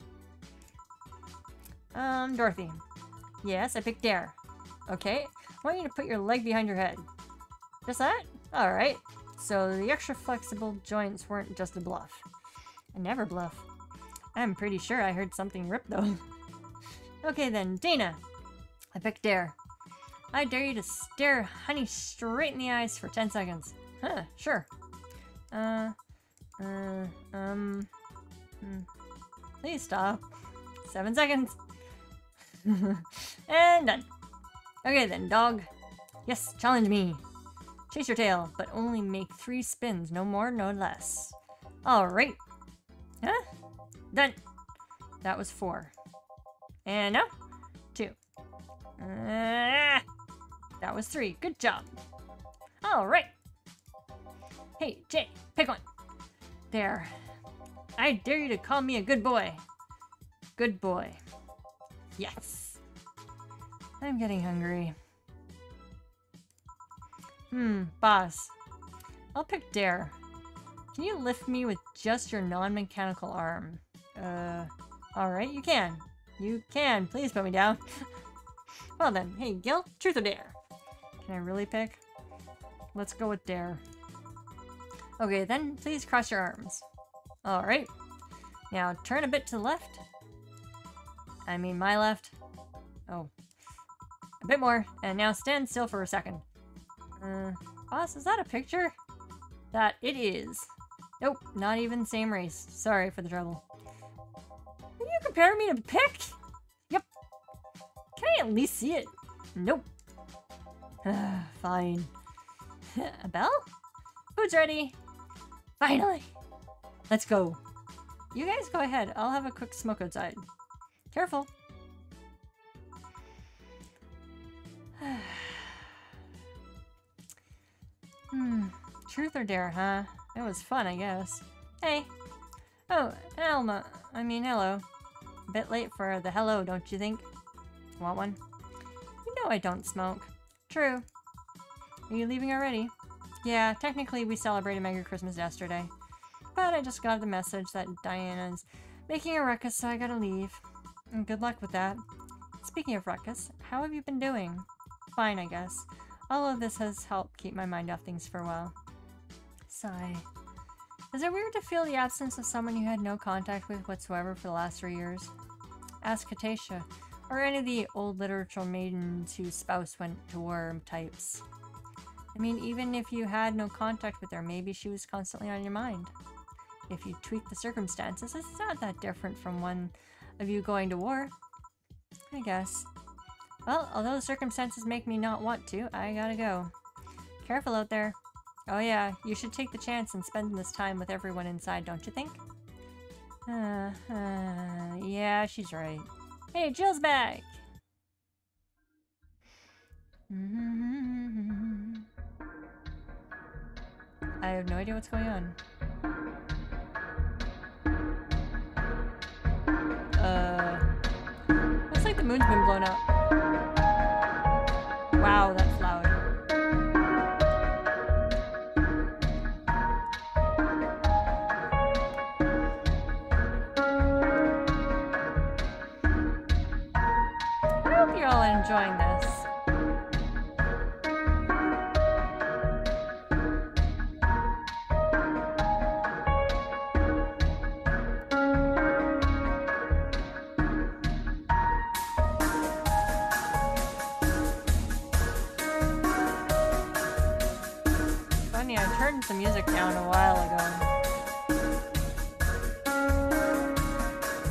Uh... Um, Dorothy. Yes, I picked Dare. Okay, I want you to put your leg behind your head. Just that? Alright. So the extra flexible joints weren't just a bluff. I never bluff. I'm pretty sure I heard something rip though. Okay then, Dana. I picked Dare. I dare you to stare Honey straight in the eyes for ten seconds. Huh, sure. Uh, uh, um, hmm. Please stop. Seven seconds. And done. Okay then, dog. Yes, challenge me. Chase your tail, but only make three spins, no more, no less. Alright. Huh? Done. That was four. And now, two. Uh, that was three. Good job. Alright. Hey, Jay, pick one. There. I dare you to call me a good boy. Good boy. Yes. I'm getting hungry. Hmm, boss. I'll pick Dare. Can you lift me with just your non-mechanical arm? Uh, alright, you can. You can. Please put me down. Well then, hey, Gil, truth or dare? Can I really pick? Let's go with Dare. Okay, then please cross your arms. Alright. Now turn a bit to the left. I mean my left. Oh. A bit more. And now stand still for a second. Uh, boss, is that a picture? That it is. Nope, not even same race. Sorry for the trouble. Are you comparing me to Pick? Yep. Can I at least see it? Nope. Fine. A bell? Food's ready. Finally. Let's go. You guys go ahead. I'll have a quick smoke outside. Careful. Hmm. Truth or dare, huh? It was fun, I guess. Hey. Oh, Elma. I mean, hello. A bit late for the hello, don't you think? Want one? You know I don't smoke. True. Are you leaving already? Yeah, technically we celebrated Merry Christmas yesterday. But I just got the message that Diana's making a ruckus, so I gotta leave. And good luck with that. Speaking of ruckus, how have you been doing? Fine, I guess. All of this has helped keep my mind off things for a while. Sigh. Is it weird to feel the absence of someone you had no contact with whatsoever for the last three years? Ask Katasia, or any of the old literature maidens whose spouse went to war types. I mean, even if you had no contact with her, maybe she was constantly on your mind. If you tweak the circumstances, it's not that different from one of you going to war. I guess. Well, although the circumstances make me not want to, I gotta go. Careful out there. Oh yeah, you should take the chance and spend this time with everyone inside, don't you think? Uh, uh, yeah, she's right. Hey, Jill's back! Mm-hmm. I have no idea what's going on. Uh, looks like the moon's been blown up. Wow, that's loud. I hope you're all enjoying this. Funny, I turned the music down a while ago.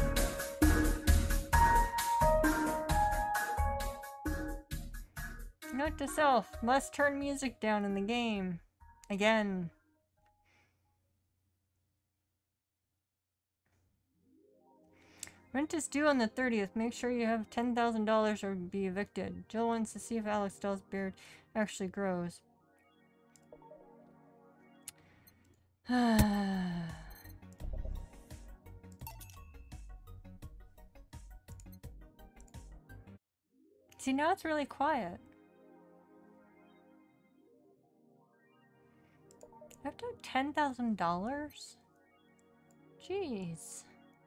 Note to self, must turn music down in the game. Again. Rent is due on the thirtieth. Make sure you have ten thousand dollars or be evicted. Jill wants to see if Alex Dell's beard actually grows. See, now it's really quiet. I have to have ten thousand dollars? Jeez.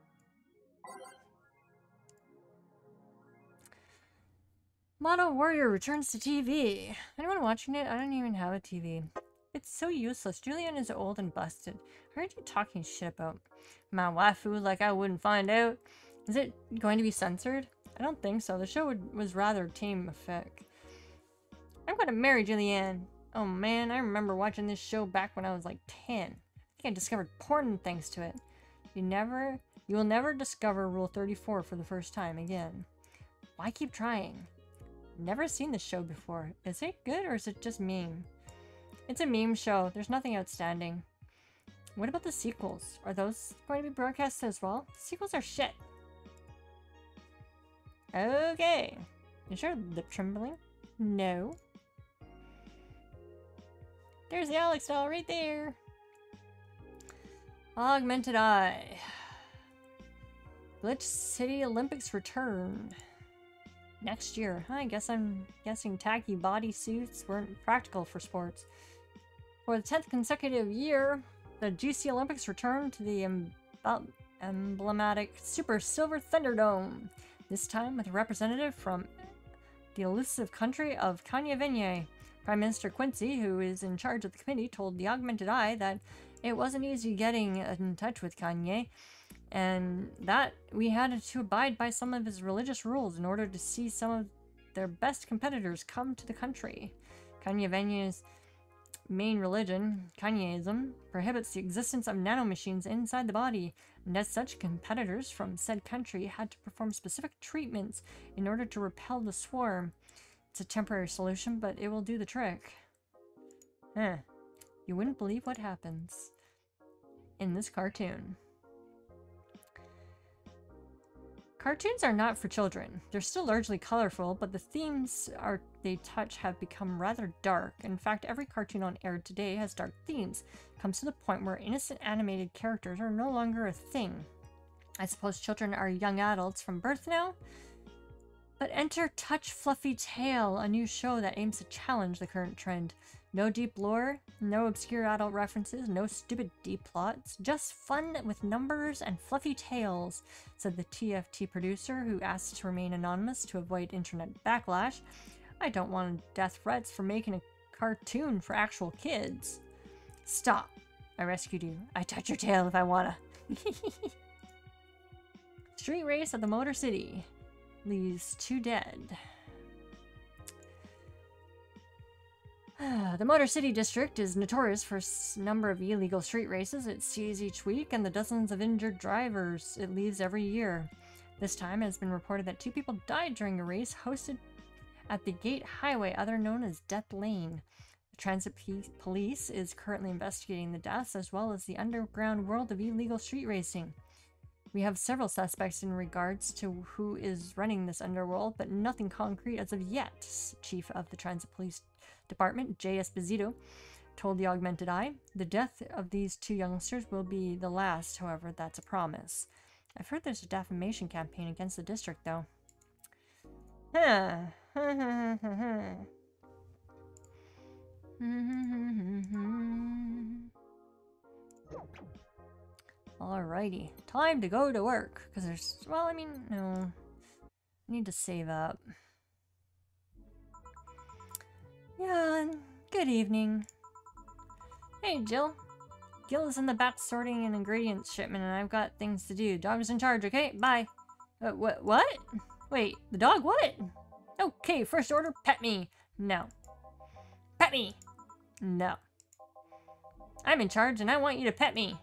Model Warrior returns to T V. Anyone watching it? I don't even have a T V. It's so useless. Julian is old and busted. I heard you talking shit about my waifu like I wouldn't find out. Is it going to be censored? I don't think so. The show would, was rather tame effect. I'm gonna marry Julianne. Oh man, I remember watching this show back when I was like ten. I think I discovered porn thanks to it. You never, you will never discover Rule thirty-four for the first time again. Why keep trying? Never seen this show before. Is it good or is it just meme? It's a meme show. There's nothing outstanding. What about the sequels? Are those going to be broadcast as well? The sequels are shit. Okay. Is your lip trembling? No. There's the Alex doll right there. Augmented Eye. Glitch City Olympics return. Next year. I guess I'm guessing tacky bodysuits weren't practical for sports. For the tenth consecutive year, the G C Olympics returned to the em emblematic Super Silver Thunderdome. This time with a representative from the elusive country of Kanye. Prime Minister Quincy, who is in charge of the committee, told the Augmented Eye that it wasn't easy getting in touch with Kanye, and that we had to abide by some of his religious rules in order to see some of their best competitors come to the country. Kanye's main religion, Kanyeism, prohibits the existence of nanomachines inside the body, and as such, competitors from said country had to perform specific treatments in order to repel the swarm. It's a temporary solution, but it will do the trick. Huh. You wouldn't believe what happens in this cartoon. Cartoons are not for children. They're still largely colorful, but the themes are they touch have become rather dark. In fact, every cartoon on air today has dark themes. It comes to the point where innocent animated characters are no longer a thing. I suppose children are young adults from birth now? But enter Touch Fluffy Tale, a new show that aims to challenge the current trend. No deep lore, no obscure adult references, no stupid deep plots, just fun with numbers and fluffy tales, said the T F T producer, who asked to remain anonymous to avoid internet backlash. I don't want death threats for making a cartoon for actual kids. Stop. I rescued you. I touch your tail if I wanna. Street race at the Motor City. Leaves two dead. The Motor City District is notorious for a number of illegal street races it sees each week and the dozens of injured drivers it leaves every year. This time it has been reported that two people died during a race hosted at the Gate Highway, otherwise known as Death Lane. The Transit Police is currently investigating the deaths as well as the underground world of illegal street racing. We have several suspects in regards to who is running this underworld, but nothing concrete as of yet, Chief of the Transit Police Department, Jay Esposito, told the Augmented Eye. The death of these two youngsters will be the last, however, that's a promise. I've heard there's a defamation campaign against the district, though. Huh. Alrighty, time to go to work, because there's, well, I mean, no, I need to save up. Yeah, good evening. Hey, Jill. Gil is in the back sorting an ingredients shipment, and I've got things to do. Dog's in charge, okay? Bye. Uh, what? What? Wait, the dog what? Okay, first order, pet me. No. Pet me. No. I'm in charge, and I want you to pet me.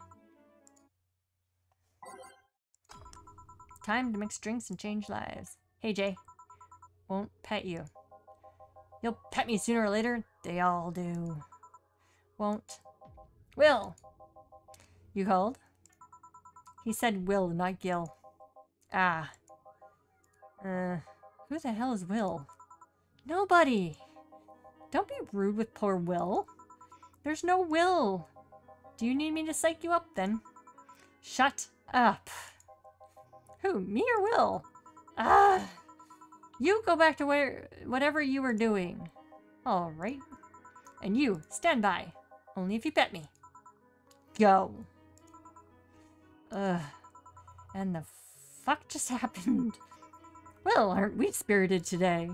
Time to mix drinks and change lives. Hey, Jay. Won't pet you. You'll pet me sooner or later. They all do. Won't. Will! You called? He said Will, not Gil. Ah. Uh, who the hell is Will? Nobody! Don't be rude with poor Will. There's no Will. Do you need me to psych you up then? Shut up. Who, me or Will? Ah. You go back to where, whatever you were doing. All right. And you, stand by. Only if you pet me. Go. Ugh. And the fuck just happened? Well, aren't we spirited today?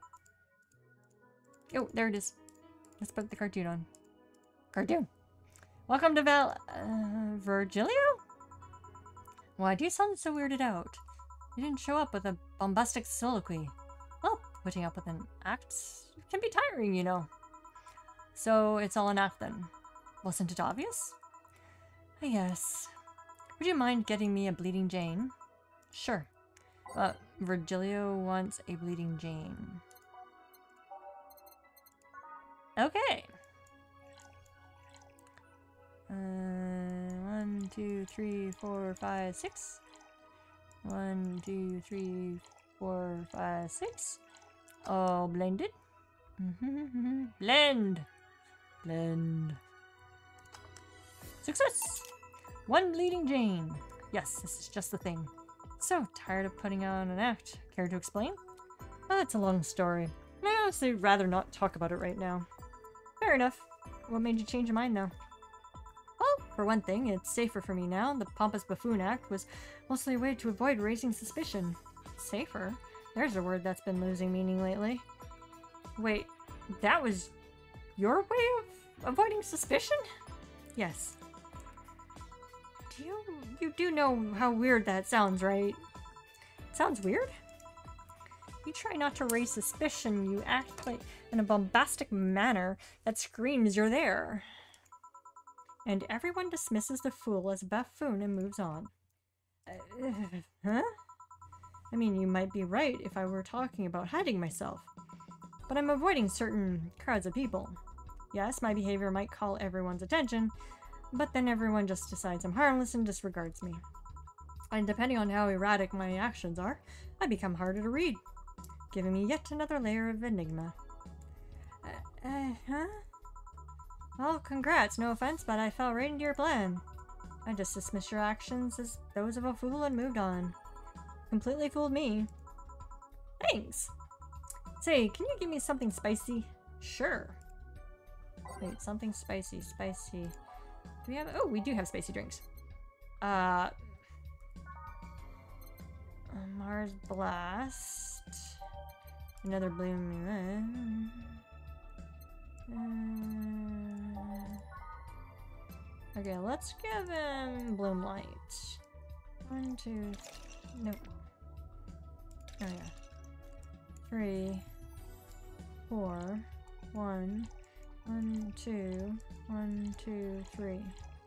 Oh, there it is. Let's put the cartoon on. Cartoon. Welcome to Val... Uh, Virgilio? Why do you sound so weirded out? You didn't show up with a bombastic soliloquy. Well, putting up with an act can be tiring, you know. So it's all an act then. Wasn't it obvious? I guess. Would you mind getting me a Bleeding Jane? Sure. Uh, Virgilio wants a Bleeding Jane. Okay. Uh, one, two, three, four, five, six. One, two, three, four, five, six. All blended. Blend. Blend. Success! One Bleeding Jane. Yes, this is just the thing. So tired of putting on an act. Care to explain? Oh, it's a long story. I honestly rather not talk about it right now. Fair enough. What made you change your mind now? Well, for one thing, it's safer for me now. The Pompous Buffoon Act was mostly a way to avoid raising suspicion. Safer? There's a word that's been losing meaning lately. Wait, that was your way of avoiding suspicion? Yes. Do you, you do know how weird that sounds, right? Sounds weird? You try not to raise suspicion, you act like in a bombastic manner that screams you're there. And everyone dismisses the fool as a buffoon and moves on. Uh, huh? I mean, you might be right if I were talking about hiding myself. But I'm avoiding certain crowds of people. Yes, my behavior might call everyone's attention, but then everyone just decides I'm harmless and disregards me. And depending on how erratic my actions are, I become harder to read, giving me yet another layer of enigma. Uh, uh, huh? Well, congrats, no offense, but I fell right into your plan. I just dismissed your actions as those of a fool and moved on. Completely fooled me. Thanks! Say, can you give me something spicy? Sure. Wait, something spicy, spicy. Do we have- oh, we do have spicy drinks. Uh... Mars Blast. Another Bloom. Uh, okay, let's give him Bloom Light. One, two, no. Oh yeah. Three, four, one, one, two, one, two, three.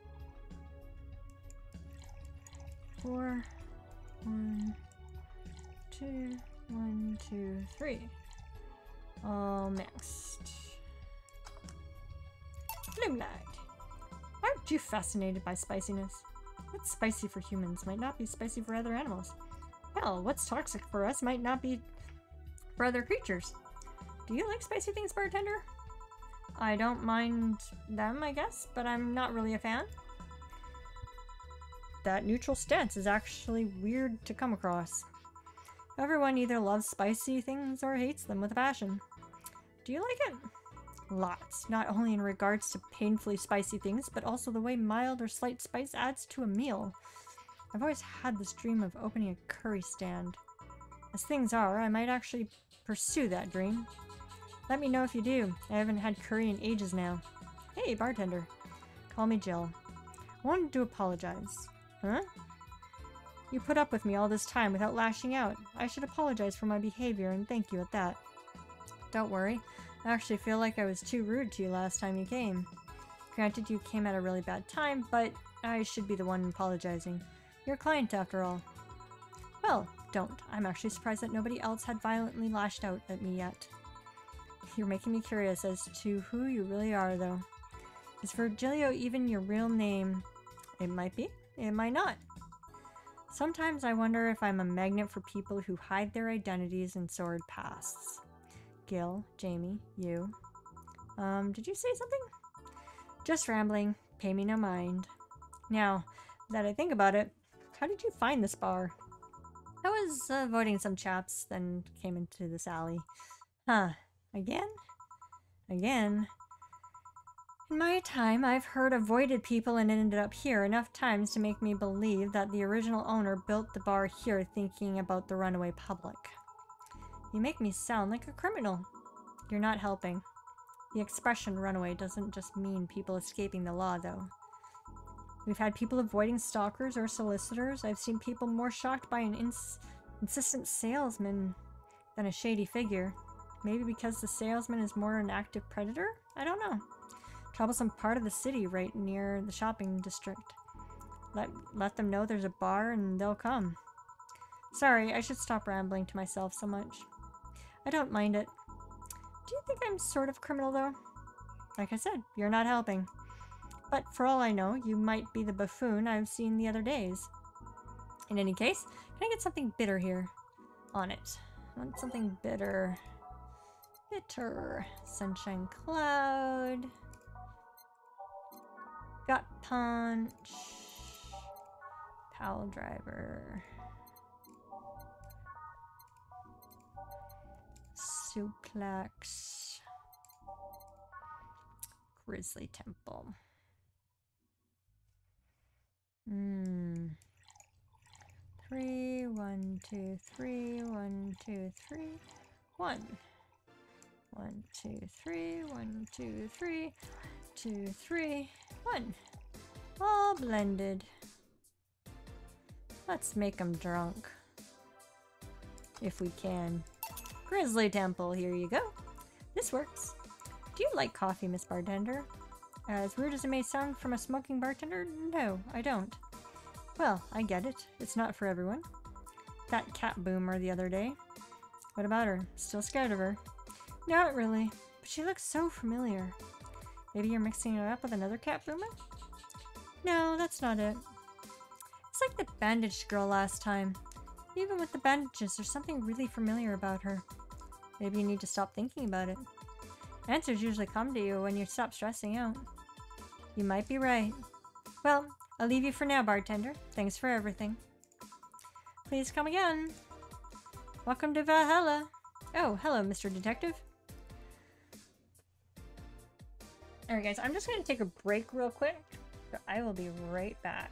Four, one, two, one, two, three. All maxed. Bloom Light. Aren't you fascinated by spiciness? What's spicy for humans might not be spicy for other animals. Hell, what's toxic for us might not be for other creatures. Do you like spicy things, bartender? I don't mind them, I guess, but I'm not really a fan. That neutral stance is actually weird to come across. Everyone either loves spicy things or hates them with a passion. Do you like it? Lots, not only in regards to painfully spicy things, but also the way mild or slight spice adds to a meal. I've always had this dream of opening a curry stand. As things are, I might actually pursue that dream. Let me know if you do. I haven't had curry in ages now. Hey, bartender. Call me Jill. I wanted to apologize. Huh? You put up with me all this time without lashing out. I should apologize for my behavior and thank you at that. Don't worry. I actually feel like I was too rude to you last time you came. Granted, you came at a really bad time, but I should be the one apologizing. You're a client, after all. Well, don't. I'm actually surprised that nobody else had violently lashed out at me yet. You're making me curious as to who you really are, though. Is Virgilio even your real name? It might be, it might not. Sometimes I wonder if I'm a magnet for people who hide their identities and sordid pasts. Gil, Jamie, you. Um, did you say something? Just rambling. Pay me no mind. Now, that I think about it, how did you find this bar? I was uh, avoiding some chaps, then came into this alley. Huh. Again? Again? In my time, I've heard avoided people and ended up here enough times to make me believe that the original owner built the bar here thinking about the runaway public. You make me sound like a criminal. You're not helping. The expression runaway doesn't just mean people escaping the law, though. We've had people avoiding stalkers or solicitors. I've seen people more shocked by an ins insistent salesman than a shady figure. Maybe because the salesman is more an active predator? I don't know. Troublesome part of the city right near the shopping district. Let, let them know there's a bar and they'll come. Sorry, I should stop rambling to myself so much. I don't mind it. Do you think I'm sort of criminal, though? Like I said, you're not helping. But for all I know, you might be the buffoon I've seen the other days. In any case, can I get something bitter here? On it. I want something bitter. Bitter. Sunshine Cloud. Gut Punch. Pal Driver. Suplex. Grizzly Temple. Hmm. Three, one, two, three, one, two, three, one. One, two, three, one, two, three, two, three, one. All blended. Let's make them drunk. If we can. Grizzly Temple, here you go. This works. Do you like coffee, Miss Bartender? As weird as it may sound from a smoking bartender, no, I don't. Well, I get it. It's not for everyone. That cat boomer the other day. What about her? Still scared of her? Not really, but she looks so familiar. Maybe you're mixing her up with another cat boomer? No, that's not it. It's like the bandaged girl last time. Even with the bandages, there's something really familiar about her. Maybe you need to stop thinking about it. Answers usually come to you when you stop stressing out. You might be right. Well, I'll leave you for now, bartender. Thanks for everything. Please come again. Welcome to Valhalla. Oh, hello, Mister Detective. Alright guys, I'm just going to take a break real quick. So I will be right back.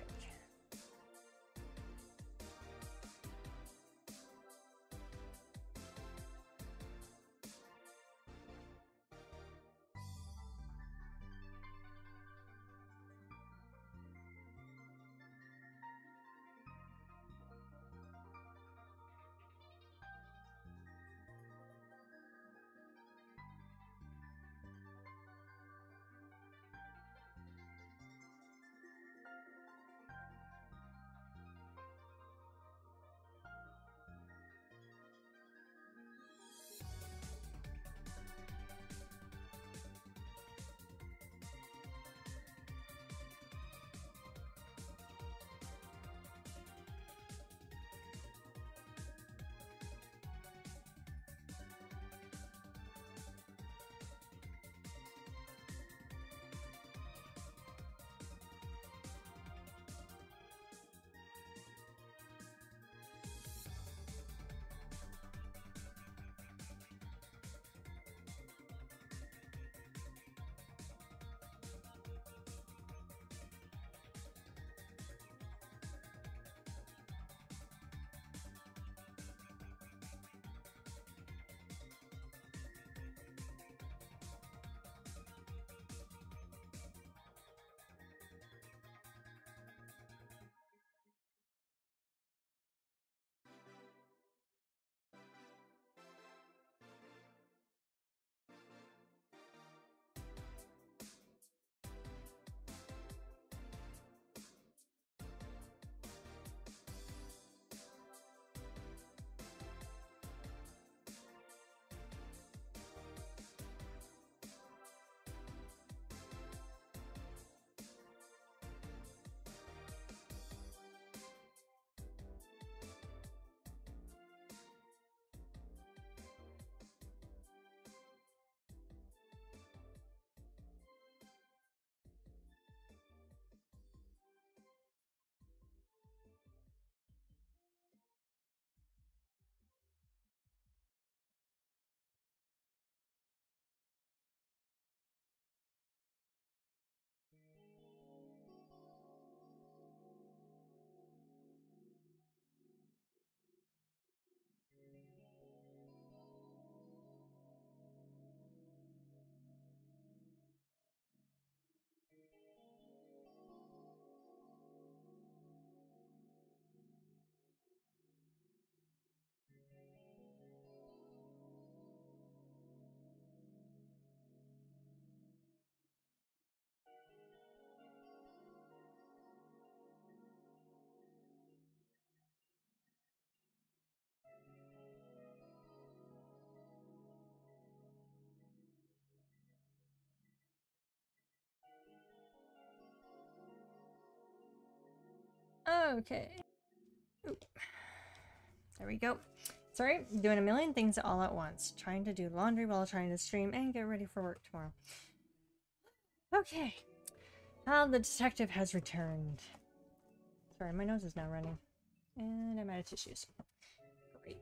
Okay. Oop. There we go. Sorry, doing a million things all at once. Trying to do laundry while trying to stream and get ready for work tomorrow. Okay. Now the detective has returned. Sorry, my nose is now running. And I'm out of tissues. Great.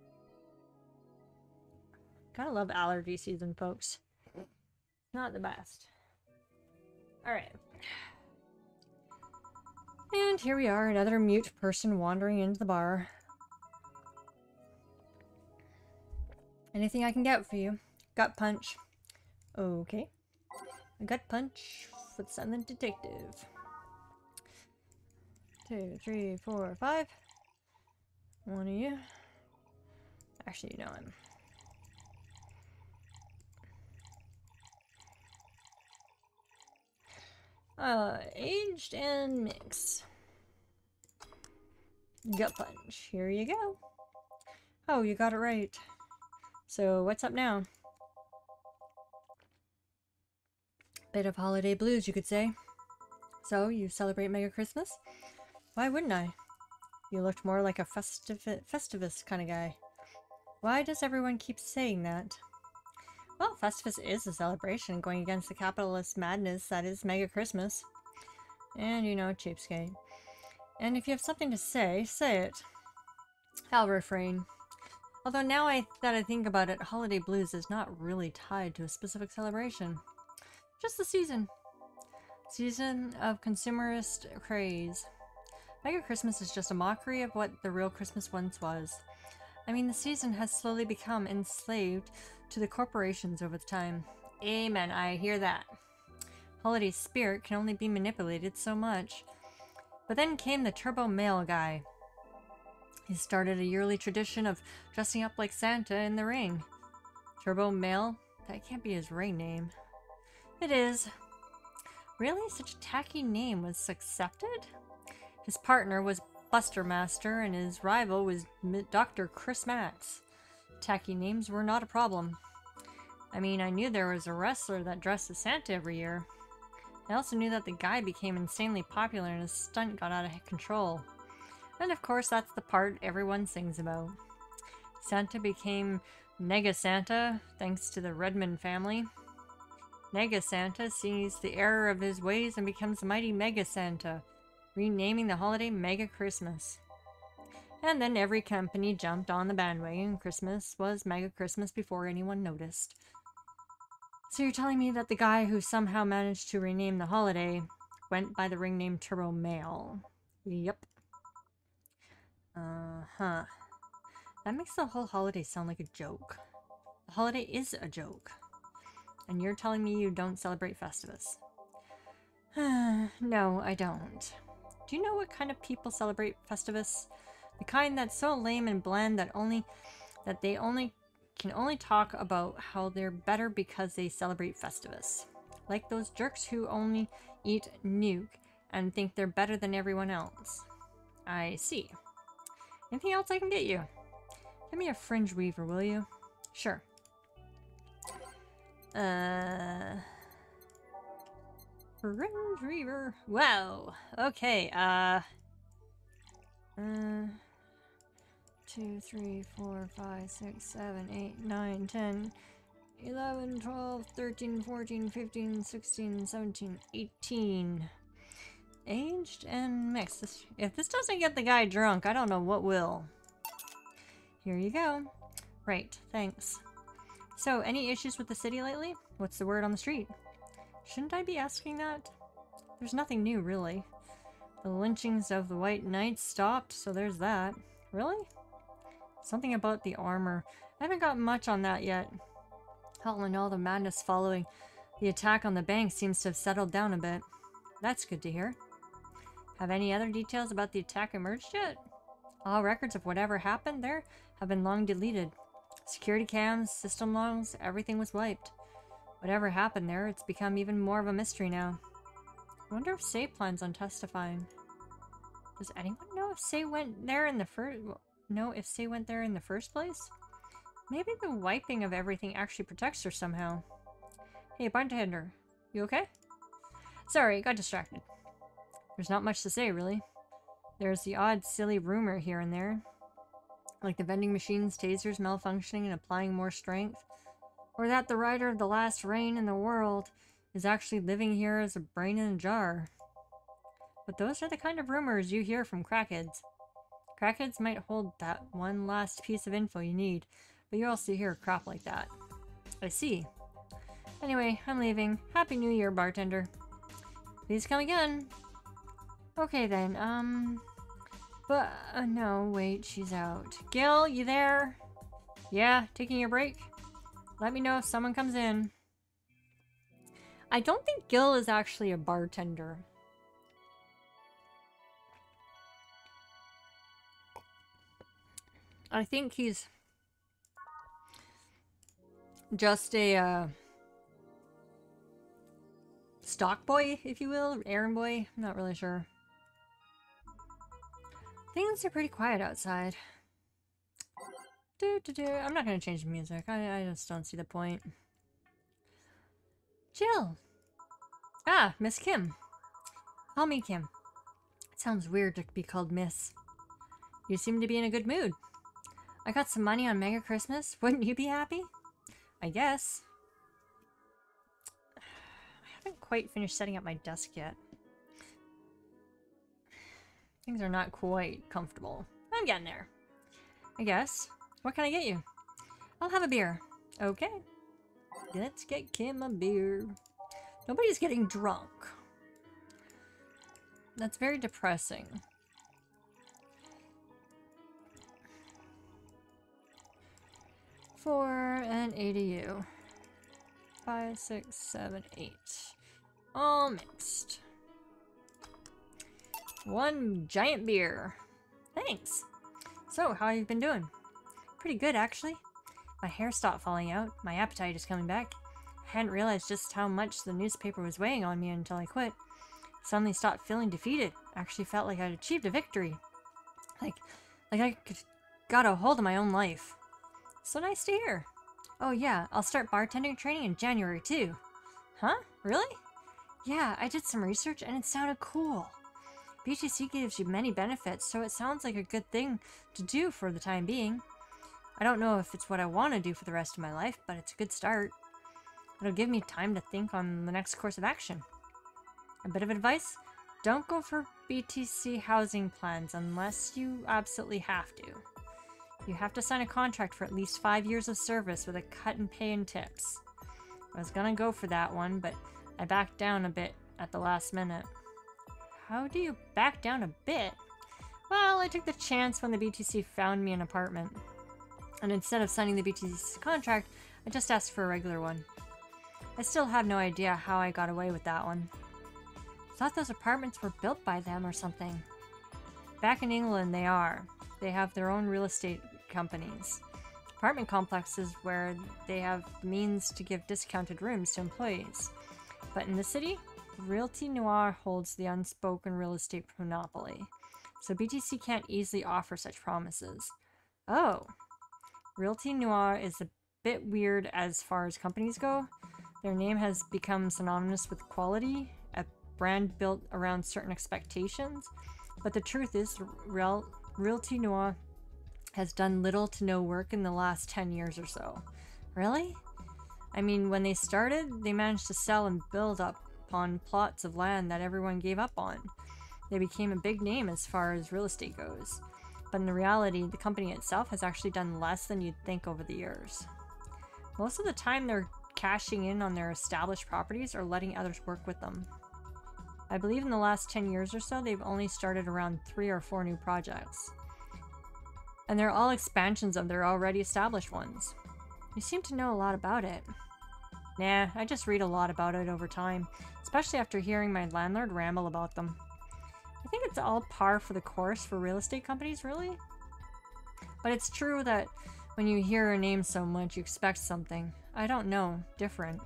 Gotta love allergy season, folks. Not the best. Alright. And here we are, another mute person wandering into the bar. Anything I can get for you? Gut punch. Okay. A gut punch for the silent detective. Two, three, four, five. One of you. Actually, you know him. Uh, aged and mix. Gut punch. Here you go. Oh, you got it right. So, what's up now? Bit of holiday blues, you could say. So, you celebrate Mega Christmas? Why wouldn't I? You looked more like a festiv Festivus kind of guy. Why does everyone keep saying that? Well, Festivus is a celebration going against the capitalist madness that is Mega Christmas. And, you know, cheapskate. And if you have something to say, say it. I'll refrain. Although now I, that I think about it, Holiday Blues is not really tied to a specific celebration. Just the season. Season of consumerist craze. Mega Christmas is just a mockery of what the real Christmas once was. I mean, the season has slowly become enslaved to the corporations over the time. Amen, I hear that. Holiday spirit can only be manipulated so much. But then came the Turbo Mail guy. He started a yearly tradition of dressing up like Santa in the ring. Turbo Mail? That can't be his ring name. It is. Really? Such a tacky name was accepted? His partner was Buster Master and his rival was Doctor Chris Max. Tacky names were not a problem. I mean, I knew there was a wrestler that dressed as Santa every year. I also knew that the guy became insanely popular and his stunt got out of control. And of course, that's the part everyone sings about. Santa became Nega Santa, thanks to the Redmond family. Nega Santa sees the error of his ways and becomes mighty Mega Santa, renaming the holiday Mega Christmas. And then every company jumped on the bandwagon. Christmas was Mega Christmas before anyone noticed. So you're telling me that the guy who somehow managed to rename the holiday went by the ring name Turbo Mail? Yep. Uh-huh. That makes the whole holiday sound like a joke. The holiday is a joke. And you're telling me you don't celebrate Festivus? No, I don't. Do you know what kind of people celebrate Festivus? The kind that's so lame and bland that only that they only can only talk about how they're better because they celebrate Festivus. Like those jerks who only eat nuke and think they're better than everyone else. I see. Anything else I can get you? Give me a fringe weaver, will you? Sure. Uh... Fringe weaver. Wow. Okay, uh... Uh... two, three, four, five, six, seven, eight, nine, ten, eleven, twelve, thirteen, fourteen, fifteen, sixteen, seventeen, eighteen. Aged and mixed. This, if this doesn't get the guy drunk, I don't know what will. Here you go. Right, thanks. So, any issues with the city lately? What's the word on the street? Shouldn't I be asking that? There's nothing new, really. The lynchings of the White Knights stopped, so there's that. Really? Something about the armor. I haven't got much on that yet. All in all, the madness following the attack on the bank seems to have settled down a bit. That's good to hear. Have any other details about the attack emerged yet? All records of whatever happened there have been long deleted. Security cams, system logs, everything was wiped. Whatever happened there, it's become even more of a mystery now. I wonder if Say plans on testifying. Does anyone know if Say went there in the first... know if Say went there in the first place? Maybe the wiping of everything actually protects her somehow. Hey, bartender, you okay? Sorry, got distracted. There's not much to say, really. There's the odd silly rumor here and there, like the vending machines, tasers malfunctioning and applying more strength, or that the writer of The Last Reign in the World is actually living here as a brain in a jar. But those are the kind of rumors you hear from crackheads. Crackheads might hold that one last piece of info you need, but you also hear crap like that. I see. Anyway, I'm leaving. Happy New Year, bartender. Please come again. Okay then, um... But, uh, no, wait, she's out. Gil, you there? Yeah, taking your break? Let me know if someone comes in. I don't think Gil is actually a bartender. I think he's just a uh, stock boy, if you will, errand boy. I'm not really sure. Things are pretty quiet outside. Do, do, do. I'm not going to change the music. I, I just don't see the point. Jill. Ah, Miss Kim. Call me Kim. It sounds weird to be called Miss. You seem to be in a good mood. I got some money on Mega Christmas. Wouldn't you be happy? I guess. I haven't quite finished setting up my desk yet. Things are not quite comfortable. I'm getting there. I guess. What can I get you? I'll have a beer. Okay. Let's get Kim a beer. Nobody's getting drunk. That's very depressing. Four and A D U. Five, six, seven, eight. All mixed. One giant beer. Thanks. So, how have you been doing? Pretty good, actually. My hair stopped falling out. My appetite is coming back. I hadn't realized just how much the newspaper was weighing on me until I quit. Suddenly stopped feeling defeated. Actually felt like I'd achieved a victory. Like, like I could, got a hold of my own life. So nice to hear. Oh yeah, I'll start bartending training in January too. Huh? Really? Yeah, I did some research and it sounded cool. B T C gives you many benefits, so it sounds like a good thing to do for the time being. I don't know if it's what I want to do for the rest of my life, but it's a good start. It'll give me time to think on the next course of action. A bit of advice? Don't go for B T C housing plans unless you absolutely have to. You have to sign a contract for at least five years of service with a cut in pay and tips. I was gonna go for that one, but I backed down a bit at the last minute. How do you back down a bit? Well, I took the chance when the B T C found me an apartment. And instead of signing the B T C contract, I just asked for a regular one. I still have no idea how I got away with that one. I thought those apartments were built by them or something. Back in England, they are. They have their own real estate companies. Apartment complexes where they have the means to give discounted rooms to employees. But in the city, Realty Noir holds the unspoken real estate monopoly. So B T C can't easily offer such promises. Oh. Realty Noir is a bit weird as far as companies go. Their name has become synonymous with quality, a brand built around certain expectations. But the truth is, Real Realty Noir has done little to no work in the last ten years or so. Really? I mean, when they started, they managed to sell and build up upon plots of land that everyone gave up on. They became a big name as far as real estate goes. But in reality, the company itself has actually done less than you'd think over the years. Most of the time, they're cashing in on their established properties or letting others work with them. I believe in the last ten years or so, they've only started around three or four new projects. And they're all expansions of their already established ones. You seem to know a lot about it. Nah, I just read a lot about it over time, especially after hearing my landlord ramble about them. I think it's all par for the course for real estate companies, really. But it's true that when you hear a name so much, you expect something. I don't know, different.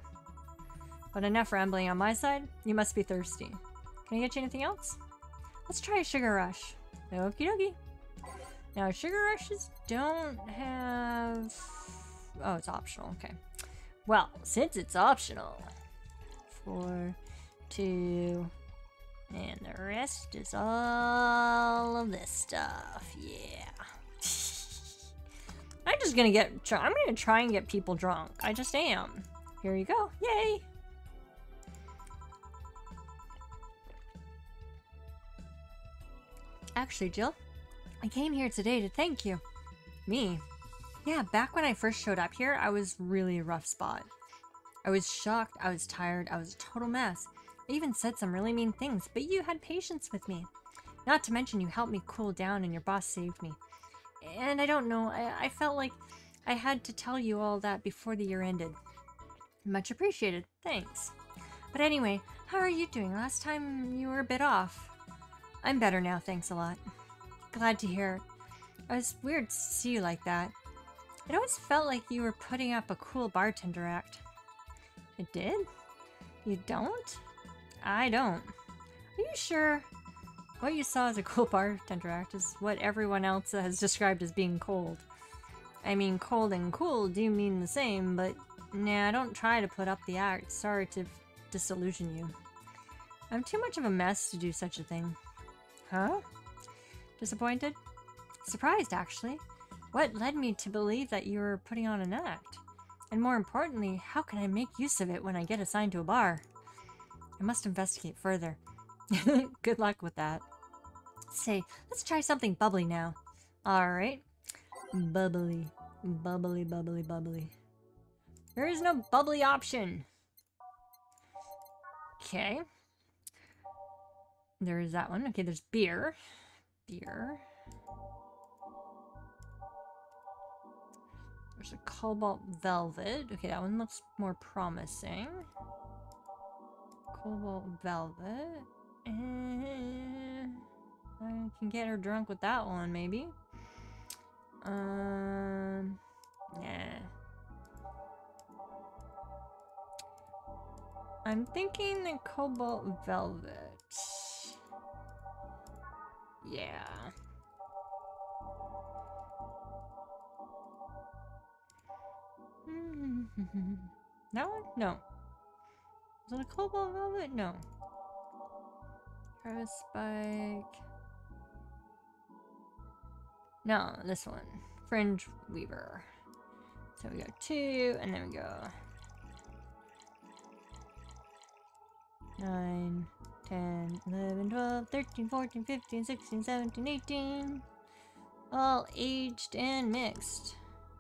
But enough rambling on my side, you must be thirsty. Can I get you anything else? Let's try a sugar rush. Okie dokie. Now, sugar rushes don't have... Oh, it's optional, okay. Well, since it's optional... Four, two... And the rest is all of this stuff. Yeah. I'm just gonna get, I'm gonna try and get people drunk. I just am. Here you go. Yay! Actually, Jill, I came here today to thank you. Me? Yeah, back when I first showed up here, I was really a rough spot. I was shocked, I was tired, I was a total mess. I even said some really mean things, but you had patience with me. Not to mention you helped me cool down and your boss saved me. And I don't know, I, I felt like I had to tell you all that before the year ended. Much appreciated, thanks. But anyway, how are you doing? Last time you were a bit off. I'm better now, thanks a lot. Glad to hear it. It was weird to see you like that. It always felt like you were putting up a cool bartender act. It did? You don't? I don't. Are you sure? What you saw as a cool bartender act is what everyone else has described as being cold. I mean, cold and cool do mean the same, but nah, don't try to put up the act. Sorry to disillusion you. I'm too much of a mess to do such a thing. Huh? Disappointed? Surprised, actually. What led me to believe that you were putting on an act? And more importantly, how can I make use of it when I get assigned to a bar? I must investigate further. Good luck with that. Say, let's try something bubbly now. Alright. Bubbly. Bubbly, bubbly, bubbly. There is no bubbly option. Okay. There is that one. Okay, there's beer. Beer. There's a cobalt velvet. Okay, that one looks more promising. Cobalt velvet. Uh, I can get her drunk with that one, maybe. Um, yeah. I'm thinking the cobalt velvet. Yeah. That one? No. Is it a cobalt velvet? No. Travis Spike. No, this one. Fringe Weaver. So we got two, and then we go nine, ten, eleven, twelve, thirteen, fourteen, fifteen, sixteen, seventeen, eighteen. All aged and mixed.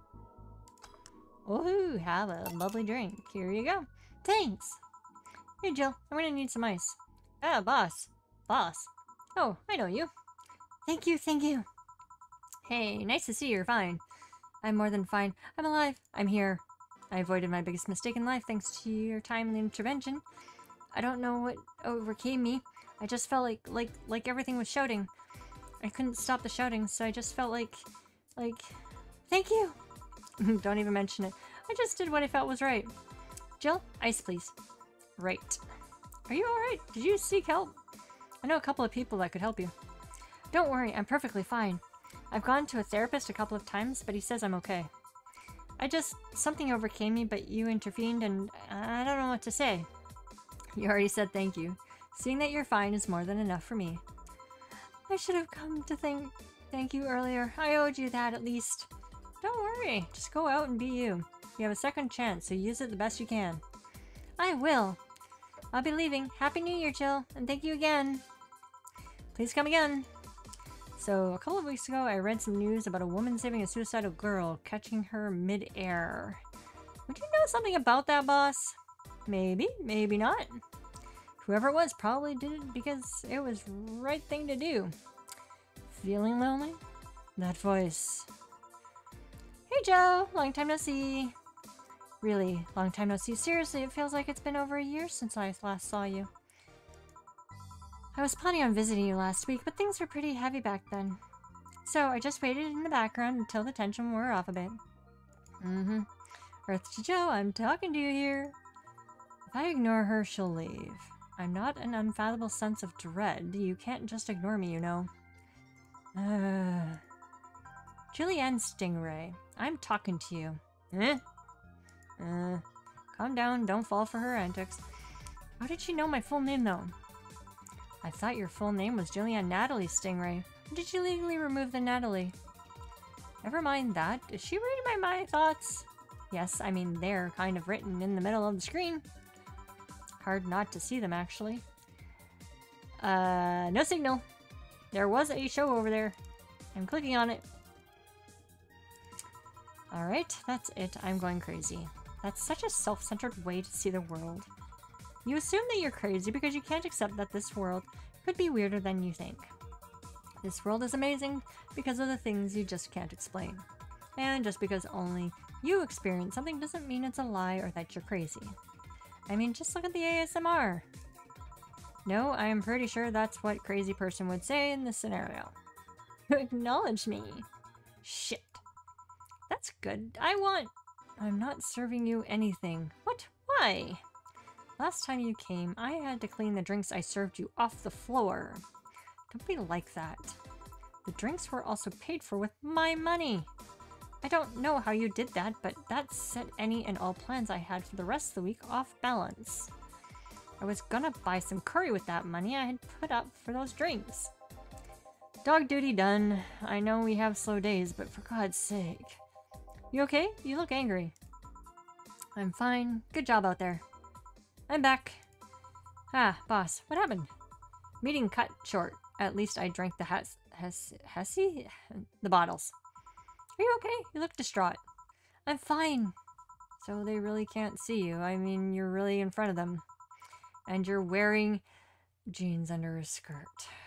Woohoo! Have a lovely drink. Here you go. Thanks! Hey Jill, I'm gonna need some ice. Ah, boss. Boss. Oh, I know you. Thank you, thank you. Hey, nice to see you're fine. I'm more than fine. I'm alive. I'm here. I avoided my biggest mistake in life thanks to your timely intervention. I don't know what overcame me. I just felt like, like, like everything was shouting. I couldn't stop the shouting, so I just felt like, like, thank you. Don't even mention it. I just did what I felt was right. Jill, ice please. Right. Are you alright? Did you seek help? I know a couple of people that could help you. Don't worry, I'm perfectly fine. I've gone to a therapist a couple of times, but he says I'm okay. I just, something overcame me, but you intervened and I don't know what to say. You already said thank you. Seeing that you're fine is more than enough for me. I should have come to thank, thank you earlier. I owed you that at least. Don't worry, just go out and be you. You have a second chance, so use it the best you can. I will. I'll be leaving. Happy New Year, Jill, and thank you again. Please come again. So, a couple of weeks ago, I read some news about a woman saving a suicidal girl, catching her mid-air. Would you know something about that, boss? Maybe, maybe not. Whoever it was probably did it because it was the right thing to do. Feeling lonely? That voice. Hey Joe, long time no see. Really, long time no see. Seriously, it feels like it's been over a year since I last saw you. I was planning on visiting you last week, but things were pretty heavy back then. So I just waited in the background until the tension wore off a bit. Mm-hmm. Earth to Joe, I'm talking to you here. If I ignore her, she'll leave. I'm not an unfathomable sense of dread. You can't just ignore me, you know. Uh... Julianne Stingray, I'm talking to you. Eh? Uh, calm down, don't fall for her antics. How did she know my full name, though? I thought your full name was Julianne Natalie Stingray. Did you legally remove the Natalie? Never mind that. Is she reading my, my thoughts? Yes, I mean, they're kind of written in the middle of the screen. Hard not to see them, actually. Uh, no signal. There was a show over there. I'm clicking on it. Alright, that's it. I'm going crazy. That's such a self-centered way to see the world. You assume that you're crazy because you can't accept that this world could be weirder than you think. This world is amazing because of the things you just can't explain. And just because only you experience something doesn't mean it's a lie or that you're crazy. I mean, just look at the A S M R. No, I am pretty sure that's what crazy person would say in this scenario. You acknowledge me. Shit. That's good. I want... I'm not serving you anything. What? Why? Last time you came, I had to clean the drinks I served you off the floor. Don't be like that. The drinks were also paid for with my money. I don't know how you did that, but that set any and all plans I had for the rest of the week off balance. I was gonna buy some curry with that money I had put up for those drinks. Dog duty done. I know we have slow days, but for God's sake. You okay? You look angry. I'm fine. Good job out there. I'm back. Ah, boss, what happened? Meeting cut short. At least I drank the Hes... Hes... Hesse? The bottles. Are you okay? You look distraught. I'm fine. So they really can't see you. I mean, you're really in front of them. And you're wearing jeans under a skirt.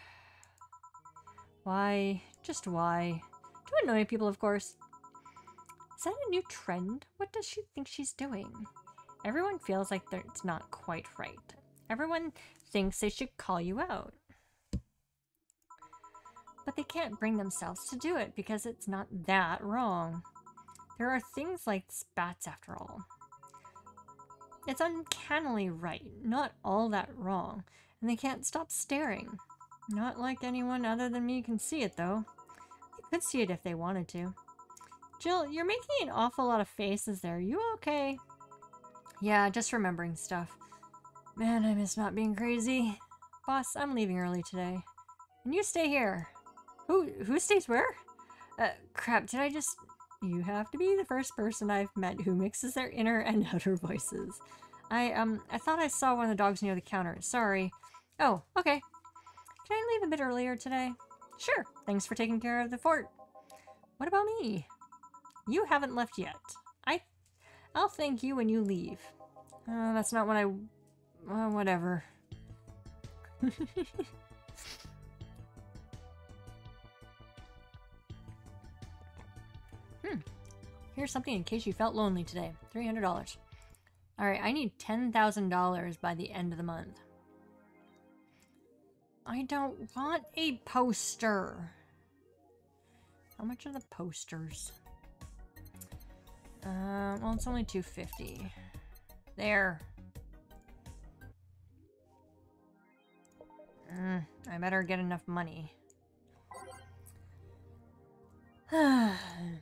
Why? Just why? To annoy people, of course. Is that a new trend? What does she think she's doing? Everyone feels like it's not quite right. Everyone thinks they should call you out. But they can't bring themselves to do it because it's not that wrong. There are things like spats after all. It's uncannily right, not all that wrong, and they can't stop staring. Not like anyone other than me can see it, though. They could see it if they wanted to. Jill, you're making an awful lot of faces there. You okay? Yeah, just remembering stuff. Man, I miss not being crazy. Boss, I'm leaving early today. And you stay here. Who who stays where? Uh, crap, did I just... You have to be the first person I've met who mixes their inner and outer voices. I, um, I thought I saw one of the dogs near the counter. Sorry. Oh, okay. Can I leave a bit earlier today? Sure. Thanks for taking care of the fort. What about me? You haven't left yet. I... I'll thank you when you leave. Uh, that's not what I... Uh, whatever. Hmm. Here's something in case you felt lonely today. three hundred dollars. Alright, I need ten thousand dollars by the end of the month. I don't want a poster. How much are the posters? Uh, well, it's only two hundred fifty dollars. There. Mm, I better get enough money. uh,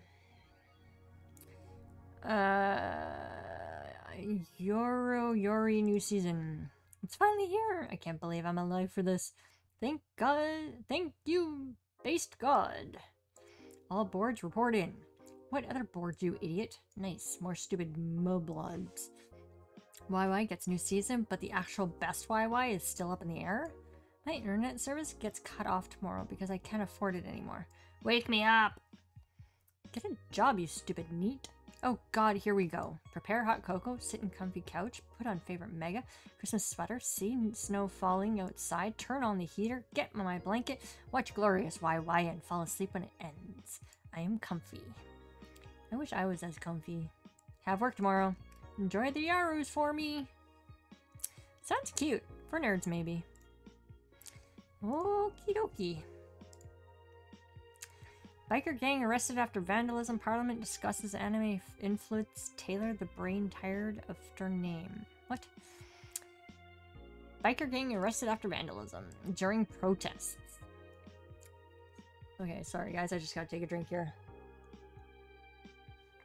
Yoro Yori new season. It's finally here. I can't believe I'm alive for this. Thank God. Thank you, based God. All boards report in. What other boards, you idiot? Nice. More stupid moblobs. Y Y gets new season, but the actual best Y Y is still up in the air? My internet service gets cut off tomorrow because I can't afford it anymore. Wake me up! Get a job, you stupid neat. Oh god, here we go. Prepare hot cocoa, sit in comfy couch, put on favorite mega, Christmas sweater, see snow falling outside, turn on the heater, get my blanket, watch glorious Y Y and fall asleep when it ends. I am comfy. I wish I was as comfy. Have work tomorrow. Enjoy the Yarus for me. Sounds cute. For nerds, maybe. Okie dokie. Biker gang arrested after vandalism. Parliament discusses anime influence. Taylor the brain tired after name. What? Biker gang arrested after vandalism during protests. Okay, sorry guys, I just gotta take a drink here.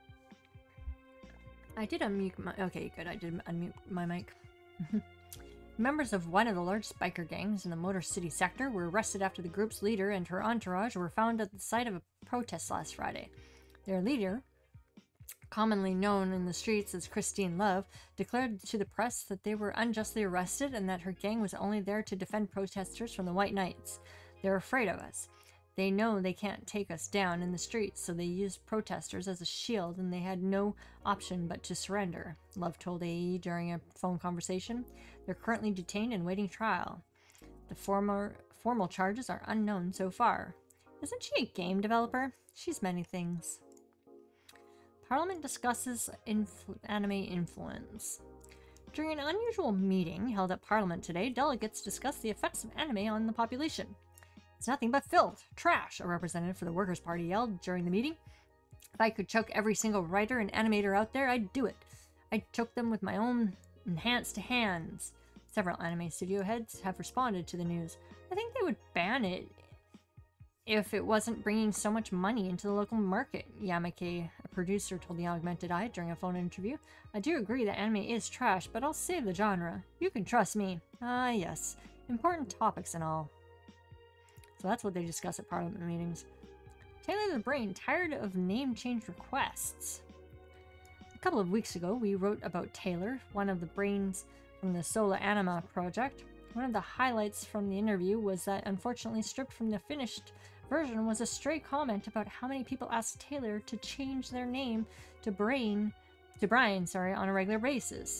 I did unmute my... Okay, good, I did unmute my mic. Members of one of the largest biker gangs in the Motor City sector were arrested after the group's leader and her entourage were found at the site of a protest last Friday. Their leader, commonly known in the streets as Christine Love, declared to the press that they were unjustly arrested and that her gang was only there to defend protesters from the White Knights. They're afraid of us. They know they can't take us down in the streets, so they used protesters as a shield and they had no option but to surrender, Love told A E during a phone conversation. They're currently detained and waiting trial. The former, formal charges are unknown so far. Isn't she a game developer? She's many things. Parliament discusses influ- anime influence. During an unusual meeting held at Parliament today, delegates discussed the effects of anime on the population. It's nothing but filth, trash, a representative for the Workers' Party yelled during the meeting. If I could choke every single writer and animator out there, I'd do it. I'd choke them with my own enhanced hands. Several anime studio heads have responded to the news. I think they would ban it if it wasn't bringing so much money into the local market, Yamake, a producer, told the Augmented Eye during a phone interview. I do agree that anime is trash, but I'll save the genre. You can trust me. Ah, yes. Important topics and all. So that's what they discuss at Parliament meetings. Taylor the Brain tired of name change requests. A couple of weeks ago, we wrote about Taylor, one of the brains from the Sola Anima project. One of the highlights from the interview was that, unfortunately stripped from the finished version, was a stray comment about how many people asked Taylor to change their name to Brain, to Brian, sorry, on a regular basis.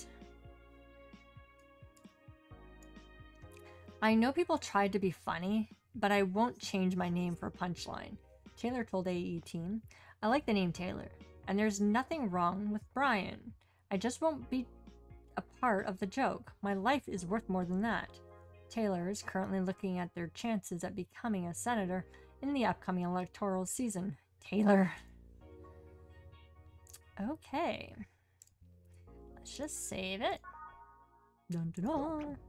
I know people tried to be funny, but I won't change my name for a punchline, Taylor told A E team. I like the name Taylor, and there's nothing wrong with Brian. I just won't be a part of the joke. My life is worth more than that. Taylor is currently looking at their chances at becoming a senator in the upcoming electoral season. Taylor. Okay. Let's just save it. Dun, dun, dun.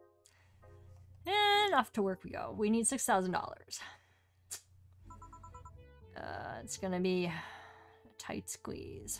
And off to work we go. We need six thousand dollars. Uh, it's gonna be a tight squeeze.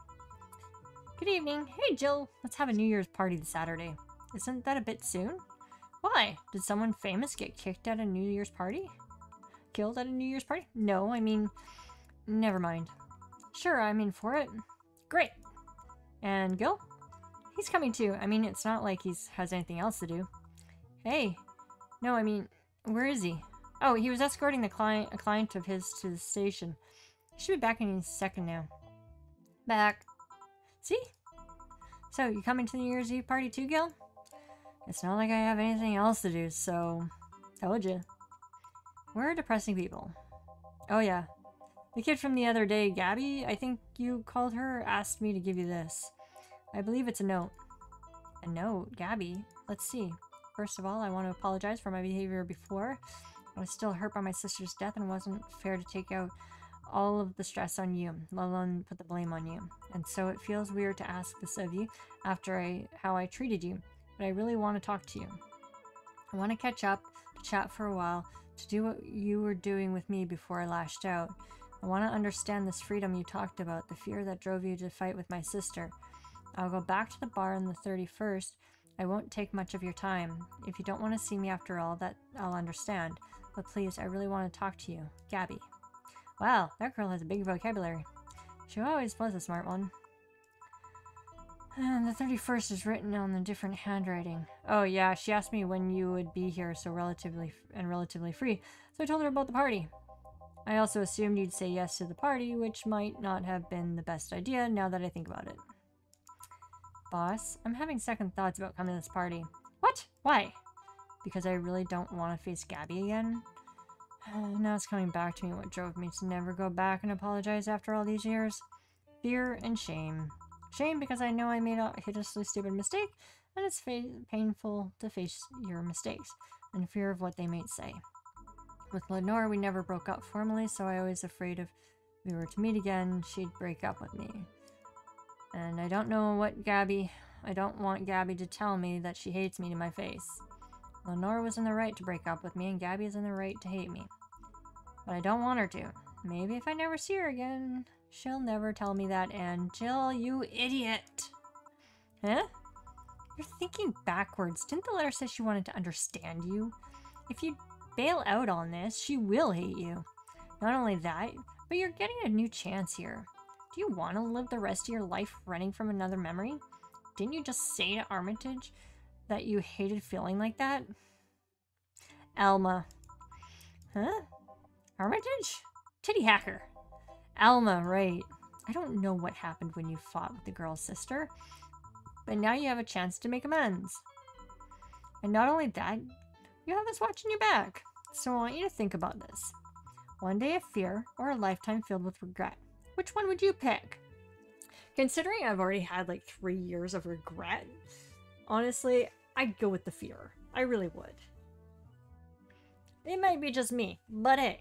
Good evening. Hey, Jill. Let's have a New Year's party this Saturday. Isn't that a bit soon? Why? Did someone famous get kicked at a New Year's party? Killed at a New Year's party? No, I mean, never mind. Sure, I'm in for it. Great. And Gil? He's coming too. I mean, it's not like he has anything else to do. Hey. No, I mean, where is he? Oh, he was escorting the client, a client of his to the station. He should be back any second now. Back. See? So, you coming to the New Year's Eve party too, Gil? It's not like I have anything else to do, so... Told you. We're depressing people. Oh yeah. The kid from the other day, Gabby, I think you called her, asked me to give you this. I believe it's a note. A note? Gabby? Let's see. First of all, I want to apologize for my behavior before. I was still hurt by my sister's death and it wasn't fair to take out all of the stress on you, let alone put the blame on you. And so it feels weird to ask this of you after I how I treated you, but I really want to talk to you. I want to catch up, to chat for a while, to do what you were doing with me before I lashed out. I want to understand this freedom you talked about, the fear that drove you to fight with my sister. I'll go back to the bar on the thirty-first. I won't take much of your time. If you don't want to see me after all, that I'll understand. But please, I really want to talk to you. Gabby. Wow, that girl has a big vocabulary. She always was a smart one. And the thirty-first is written on a different handwriting. Oh yeah, she asked me when you would be here so relatively and relatively free, so I told her about the party. I also assumed you'd say yes to the party, which might not have been the best idea now that I think about it. Boss, I'm having second thoughts about coming to this party. What? Why? Because I really don't want to face Gabby again. Now it's coming back to me what drove me to never go back and apologize after all these years. Fear and shame. Shame because I know I made a hideously stupid mistake, and it's painful to face your mistakes, and fear of what they might say. With Lenore, we never broke up formally, so I was afraid if we were to meet again, she'd break up with me. And I don't know what Gabby... I don't want Gabby to tell me that she hates me to my face. Lenore was in the right to break up with me, and Gabby is in the right to hate me. But I don't want her to. Maybe if I never see her again, she'll never tell me that, and Jill, you idiot! Huh? You're thinking backwards. Didn't the letter say she wanted to understand you? If you bail out on this, she will hate you. Not only that, but you're getting a new chance here. Do you want to live the rest of your life running from another memory? Didn't you just say to Armitage that you hated feeling like that? Alma. Huh? Armitage? Titty hacker. Alma, right. I don't know what happened when you fought with the girl's sister, but now you have a chance to make amends. And not only that, you have us watching your back. So I want you to think about this. One day of fear or a lifetime filled with regret. Which one would you pick? Considering I've already had like three years of regret, honestly, I'd go with the fear. I really would. It might be just me, but hey.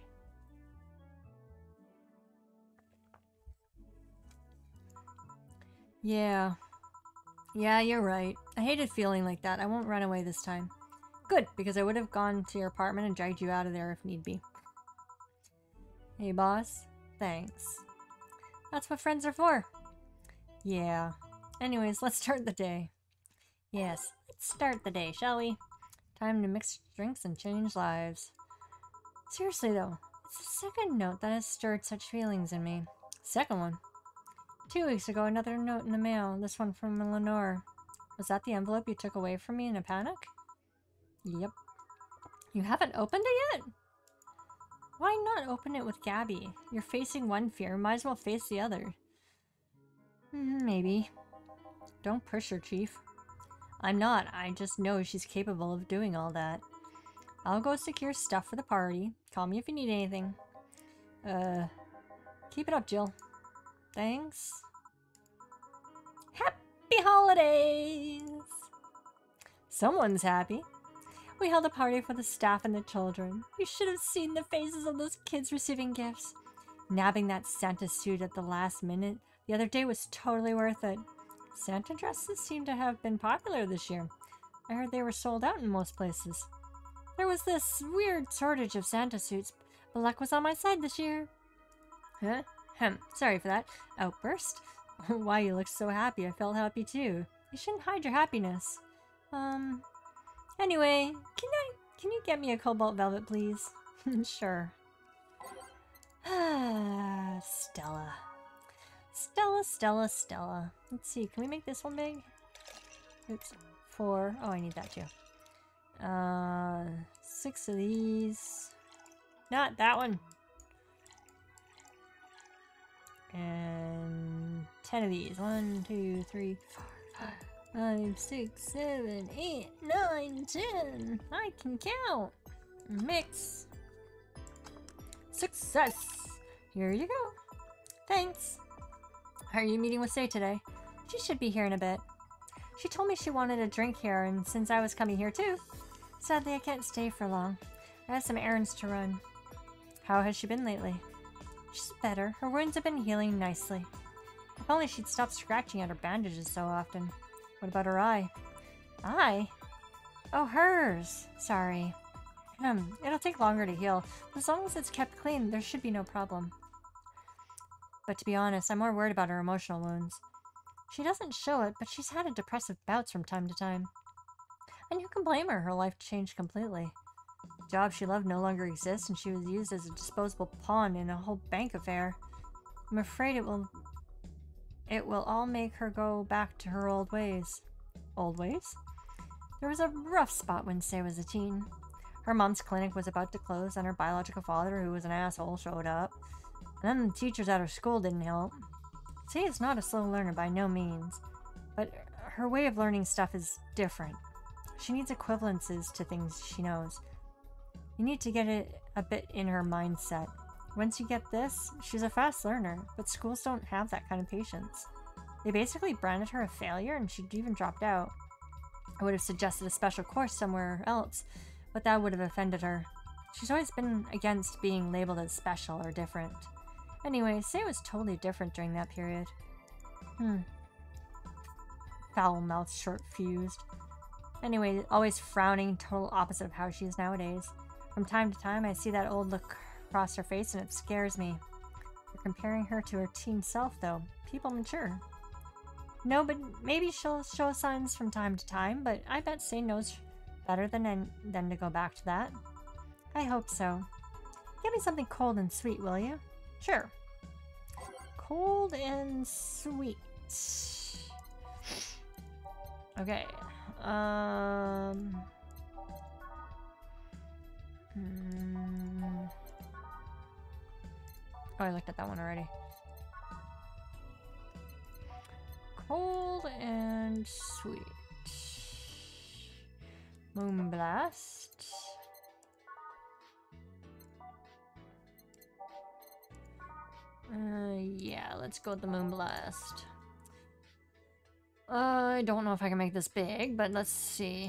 Yeah. Yeah, you're right. I hated feeling like that. I won't run away this time. Good, because I would have gone to your apartment and dragged you out of there if need be. Hey, boss. Thanks. That's what friends are for. Yeah. Anyways, let's start the day. Yes, let's start the day, shall we? Time to mix drinks and change lives. Seriously, though, it's the second note that has stirred such feelings in me. Second one. Two weeks ago, another note in the mail. This one from Lenore. Was that the envelope you took away from me in a panic? Yep. You haven't opened it yet? Why not open it with Gabby? You're facing one fear, might as well face the other. Maybe. Don't push her, Chief. I'm not. I just know she's capable of doing all that. I'll go secure stuff for the party. Call me if you need anything. Uh, keep it up, Jill. Thanks. Happy holidays! Someone's happy. We held a party for the staff and the children. You should have seen the faces of those kids receiving gifts. Nabbing that Santa suit at the last minute the other day was totally worth it. Santa dresses seem to have been popular this year. I heard they were sold out in most places. There was this weird shortage of Santa suits, but luck was on my side this year. Huh? Hem. Sorry for that outburst. Why you look so happy? I felt happy too. You shouldn't hide your happiness. Um... Anyway, can I, can you get me a cobalt velvet, please? Sure. Stella. Stella, Stella, Stella. Let's see, can we make this one big? Oops. Four. Oh, I need that too. Uh, six of these. Not that one. And ten of these. One, two, three, four, five. Five, six, seven, eight, nine, ten. I can count. Mix. Success. Here you go. Thanks. Are you meeting with Say today? She should be here in a bit. She told me she wanted a drink here, and since I was coming here too. Sadly, I can't stay for long. I have some errands to run. How has she been lately? She's better. Her wounds have been healing nicely. If only she'd stop scratching at her bandages so often. What about her eye? Eye? Oh, hers. Sorry. Hmm, it'll take longer to heal. As long as it's kept clean, there should be no problem. But to be honest, I'm more worried about her emotional wounds. She doesn't show it, but she's had depressive bouts from time to time. And who can blame her? Her life changed completely. The job she loved no longer exists, and she was used as a disposable pawn in a whole bank affair. I'm afraid it will... It will all make her go back to her old ways. Old ways? There was a rough spot when Say was a teen. Her mom's clinic was about to close, and her biological father, who was an asshole, showed up. And then the teachers at her school didn't help. Say is not a slow learner by no means, but her way of learning stuff is different. She needs equivalences to things she knows. You need to get it a bit in her mindset. Once you get this, she's a fast learner, but schools don't have that kind of patience. They basically branded her a failure, and she'd even dropped out. I would have suggested a special course somewhere else, but that would have offended her. She's always been against being labeled as special or different. Anyway, Say was totally different during that period. Hmm. Foul-mouthed, short-fused. Anyway, always frowning, total opposite of how she is nowadays. From time to time, I see that old look across her face and it scares me. You're comparing her to her teen self, though. People mature. No, but maybe she'll show signs from time to time, but I bet Say knows better than, than to go back to that. I hope so. Give me something cold and sweet, will you? Sure. Cold and sweet. Okay. Um... Hmm. Oh, I looked at that one already. Cold and sweet. Moonblast. Uh, yeah, let's go with the Moonblast. Uh, I don't know if I can make this big, but let's see.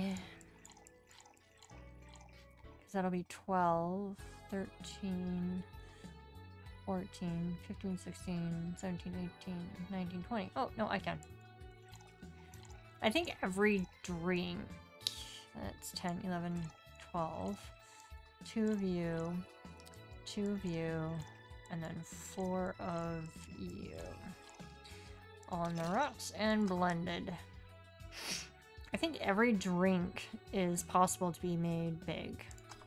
Because that'll be twelve, thirteen, fourteen, fifteen, sixteen, seventeen, eighteen, nineteen, twenty. Oh, no, I can. I think every drink, that's ten, eleven, twelve, two of you, two of you, and then four of you. On the rocks and blended. I think every drink is possible to be made big.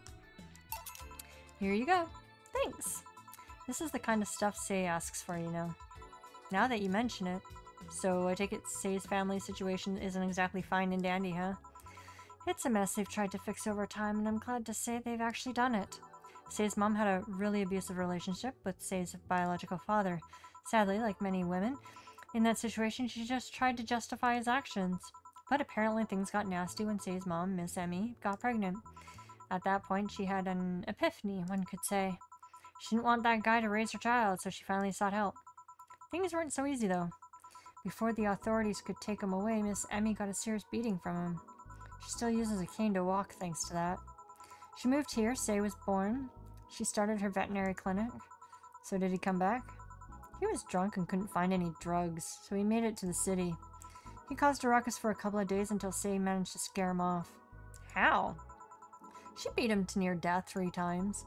Here you go. Thanks. This is the kind of stuff Say asks for, you know. Now that you mention it. So I take it Say's family situation isn't exactly fine and dandy, huh? It's a mess they've tried to fix over time, and I'm glad to say they've actually done it. Say's mom had a really abusive relationship with Say's biological father. Sadly, like many women, in that situation, she just tried to justify his actions. But apparently things got nasty when Say's mom, Miss Emmy, got pregnant. At that point, she had an epiphany, one could say. She didn't want that guy to raise her child, so she finally sought help. Things weren't so easy, though. Before the authorities could take him away, Miss Emmy got a serious beating from him. She still uses a cane to walk thanks to that. She moved here, Say was born. She started her veterinary clinic. So did he come back? He was drunk and couldn't find any drugs, so he made it to the city. He caused a ruckus for a couple of days until Say managed to scare him off. How? She beat him to near death three times.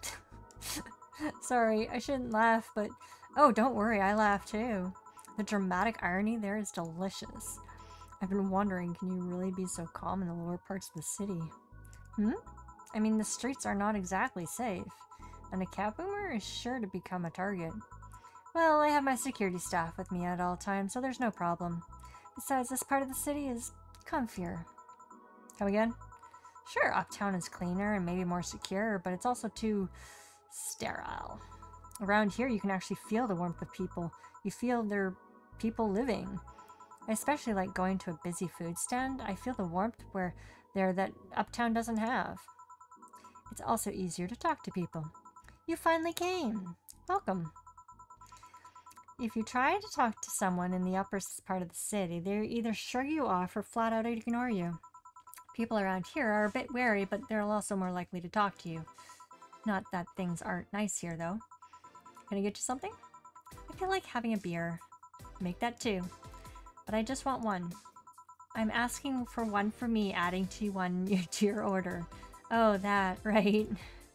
Sorry, I shouldn't laugh, but... Oh, don't worry, I laugh too. The dramatic irony there is delicious. I've been wondering, can you really be so calm in the lower parts of the city? Hmm? I mean, the streets are not exactly safe, and a cat boomer is sure to become a target. Well, I have my security staff with me at all times, so there's no problem. Besides, this part of the city is comfier. Come again? Sure, uptown is cleaner and maybe more secure, but it's also too sterile. Around here, you can actually feel the warmth of people. You feel there are people living. I especially like going to a busy food stand. I feel the warmth where there that uptown doesn't have. It's also easier to talk to people. You finally came. Welcome. If you try to talk to someone in the upper part of the city, they either shrug you off or flat out ignore you. People around here are a bit wary, but they're also more likely to talk to you. Not that things aren't nice here, though. Can I get you something? I feel like having a beer. Make that two. But I just want one. I'm asking for one for me, adding to one to your order. Oh, that, right.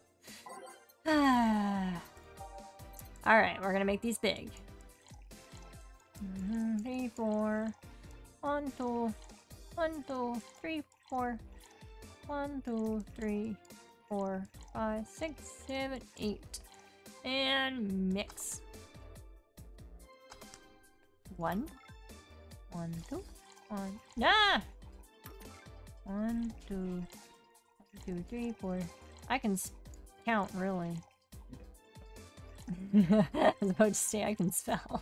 Alright, we're gonna make these big. Mm-hmm, three, four. One, two. One, two, three, four. One, two, three, four, five, six, seven, eight. And mix. One. One, two. One. Ah! One, two. Two, three, four. I can count, really. I was about to say I can spell.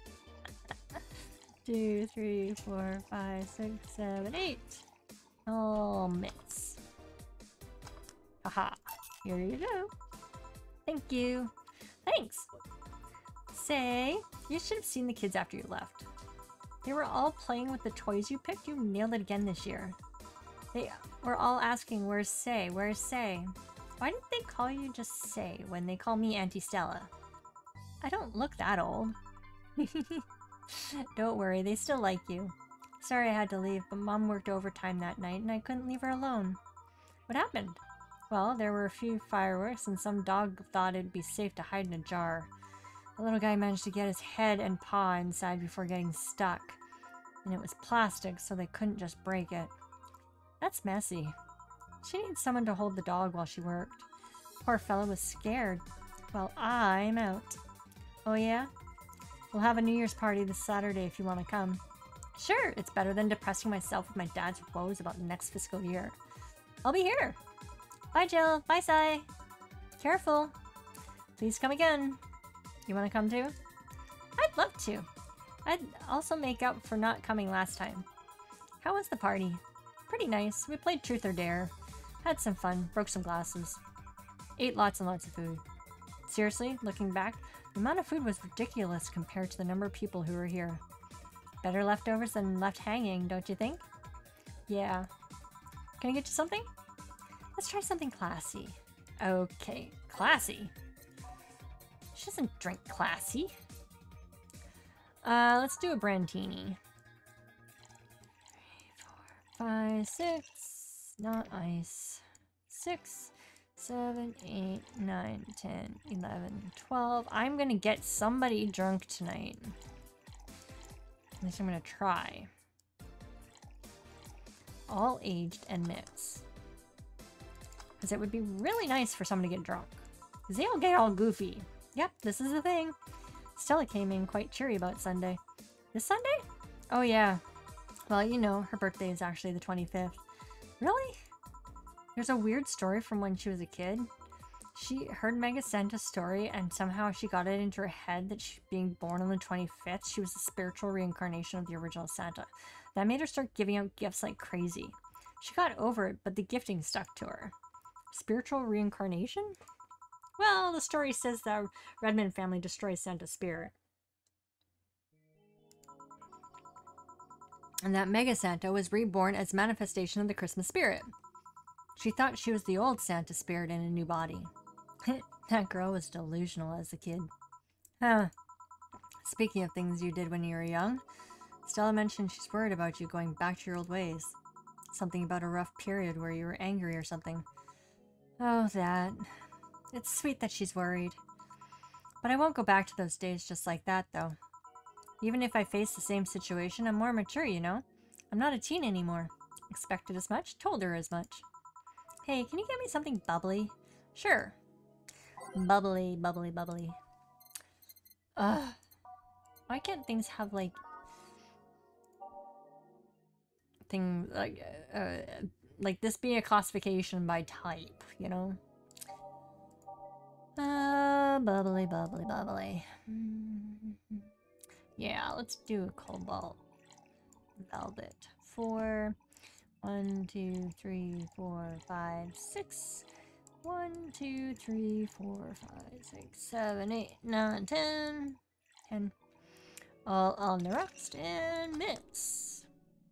Two, three, four, five, six, seven, eight. All mix. Haha. Here you go. Thank you. Thanks. Say, you should have seen the kids after you left. They were all playing with the toys you picked. You nailed it again this year. They were all asking, where's Say? Where's Say? Why didn't they call you just Say when they call me Auntie Stella? I don't look that old. Don't worry, they still like you. Sorry I had to leave, but Mom worked overtime that night and I couldn't leave her alone. What happened? Well, there were a few fireworks and some dog thought it'd be safe to hide in a jar. The little guy managed to get his head and paw inside before getting stuck. And it was plastic, so they couldn't just break it. That's messy. She needs someone to hold the dog while she worked. Poor fellow was scared. Well, I'm out. Oh yeah? We'll have a New Year's party this Saturday if you want to come. Sure, it's better than depressing myself with my dad's woes about next fiscal year. I'll be here. Bye, Jill. Bye, Sai. Careful. Please come again. You want to come too? I'd love to. I'd also make up for not coming last time. How was the party? Pretty nice. We played Truth or Dare. Had some fun. Broke some glasses. Ate lots and lots of food. Seriously, looking back, the amount of food was ridiculous compared to the number of people who were here. Better leftovers than left hanging, don't you think? Yeah. Can I get you something? Let's try something classy. Okay, classy? She doesn't drink classy. Uh, let's do a Brandini. Three, four, five, six. Not ice. Six, seven, eight, nine, ten, eleven, twelve. I'm gonna get somebody drunk tonight. At least I'm gonna try. All aged and mix. Because it would be really nice for someone to get drunk. Because they all get all goofy. Yep, this is the thing. Stella came in quite cheery about Sunday. This Sunday? Oh yeah. Well, you know, her birthday is actually the twenty-fifth. Really? There's a weird story from when she was a kid. She heard Mega Santa's story and somehow she got it into her head that she, being born on the twenty-fifth, she was a spiritual reincarnation of the original Santa. That made her start giving out gifts like crazy. She got over it, but the gifting stuck to her. Spiritual reincarnation? Well, the story says the Redmond family destroys Santa's spirit. And that Mega Santa was reborn as manifestation of the Christmas spirit. She thought she was the old Santa spirit in a new body. That girl was delusional as a kid. Huh. Speaking of things you did when you were young, Stella mentioned she's worried about you going back to your old ways. Something about a rough period where you were angry or something. Oh, that. It's sweet that she's worried. But I won't go back to those days just like that, though. Even if I face the same situation, I'm more mature, you know? I'm not a teen anymore. Expected as much, told her as much. Hey, can you get me something bubbly? Sure. Bubbly, bubbly, bubbly. Ugh. Why can't things have, like... Thing, like, uh, like this being a classification by type, you know? Uh, bubbly, bubbly, bubbly. Mm-hmm. Yeah, let's do a cobalt velvet. Four. One, two, three, four, five, six. One, two, three, four, five, six, seven, eight, nine, ten. Ten. All on the rest and mix.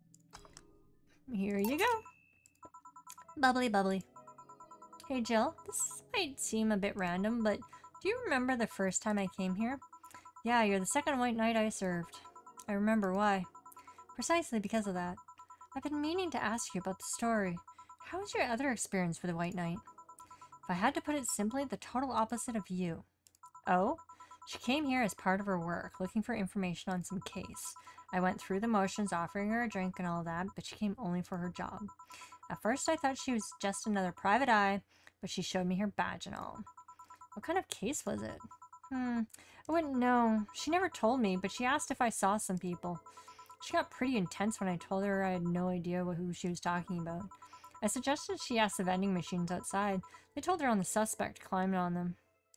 Here you go. Bubbly, bubbly. Hey Jill, this might seem a bit random, but do you remember the first time I came here? Yeah, you're the second white knight I served. I remember why. Precisely because of that. I've been meaning to ask you about the story. How was your other experience with the White Knight? If I had to put it simply, the total opposite of you. Oh? She came here as part of her work, looking for information on some case. I went through the motions, offering her a drink and all that, but she came only for her job. At first I thought she was just another private eye, but she showed me her badge and all. What kind of case was it? Hmm, I wouldn't know. She never told me, but she asked if I saw some people. She got pretty intense when I told her I had no idea who she was talking about. I suggested she ask the vending machines outside. They told her on the suspect climbed on them.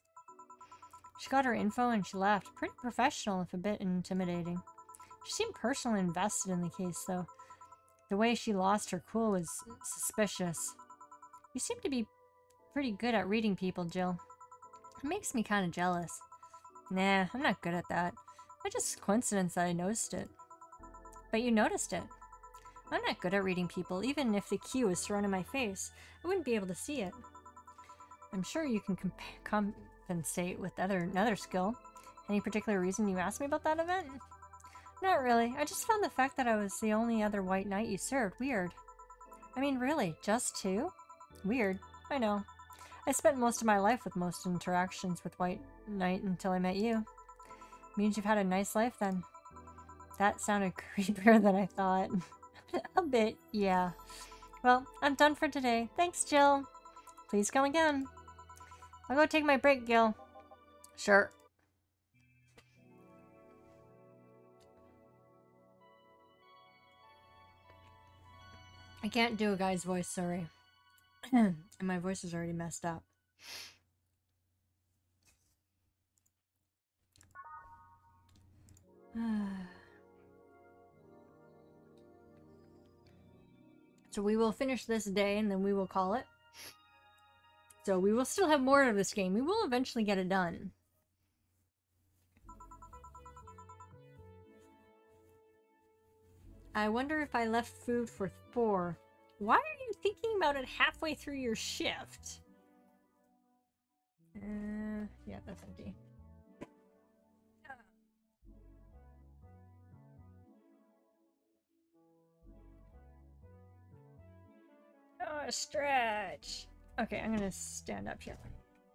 She got her info and she left. Pretty professional, if a bit intimidating. She seemed personally invested in the case, though. The way she lost her cool was suspicious. You seem to be pretty good at reading people, Jill. It makes me kind of jealous. Nah, I'm not good at that. It's just coincidence that I noticed it. But you noticed it. I'm not good at reading people. Even if the key was thrown in my face, I wouldn't be able to see it. I'm sure you can comp compensate with other another skill. Any particular reason you asked me about that event? Not really. I just found the fact that I was the only other white knight you served weird. I mean, really, just two? Weird. I know. I spent most of my life with most interactions with White Knight until I met you. Means you've had a nice life then. That sounded creepier than I thought. A bit, yeah. Well, I'm done for today. Thanks, Jill. Please come again. I'll go take my break, Gil. Sure. I can't do a guy's voice, sorry. And my voice is already messed up. So we will finish this day and then we will call it. So we will still have more of this game. We will eventually get it done. I wonder if I left food for four. Why are you thinking about it halfway through your shift? Uh, yeah, that's empty. Oh, stretch. Okay, I'm gonna stand up here.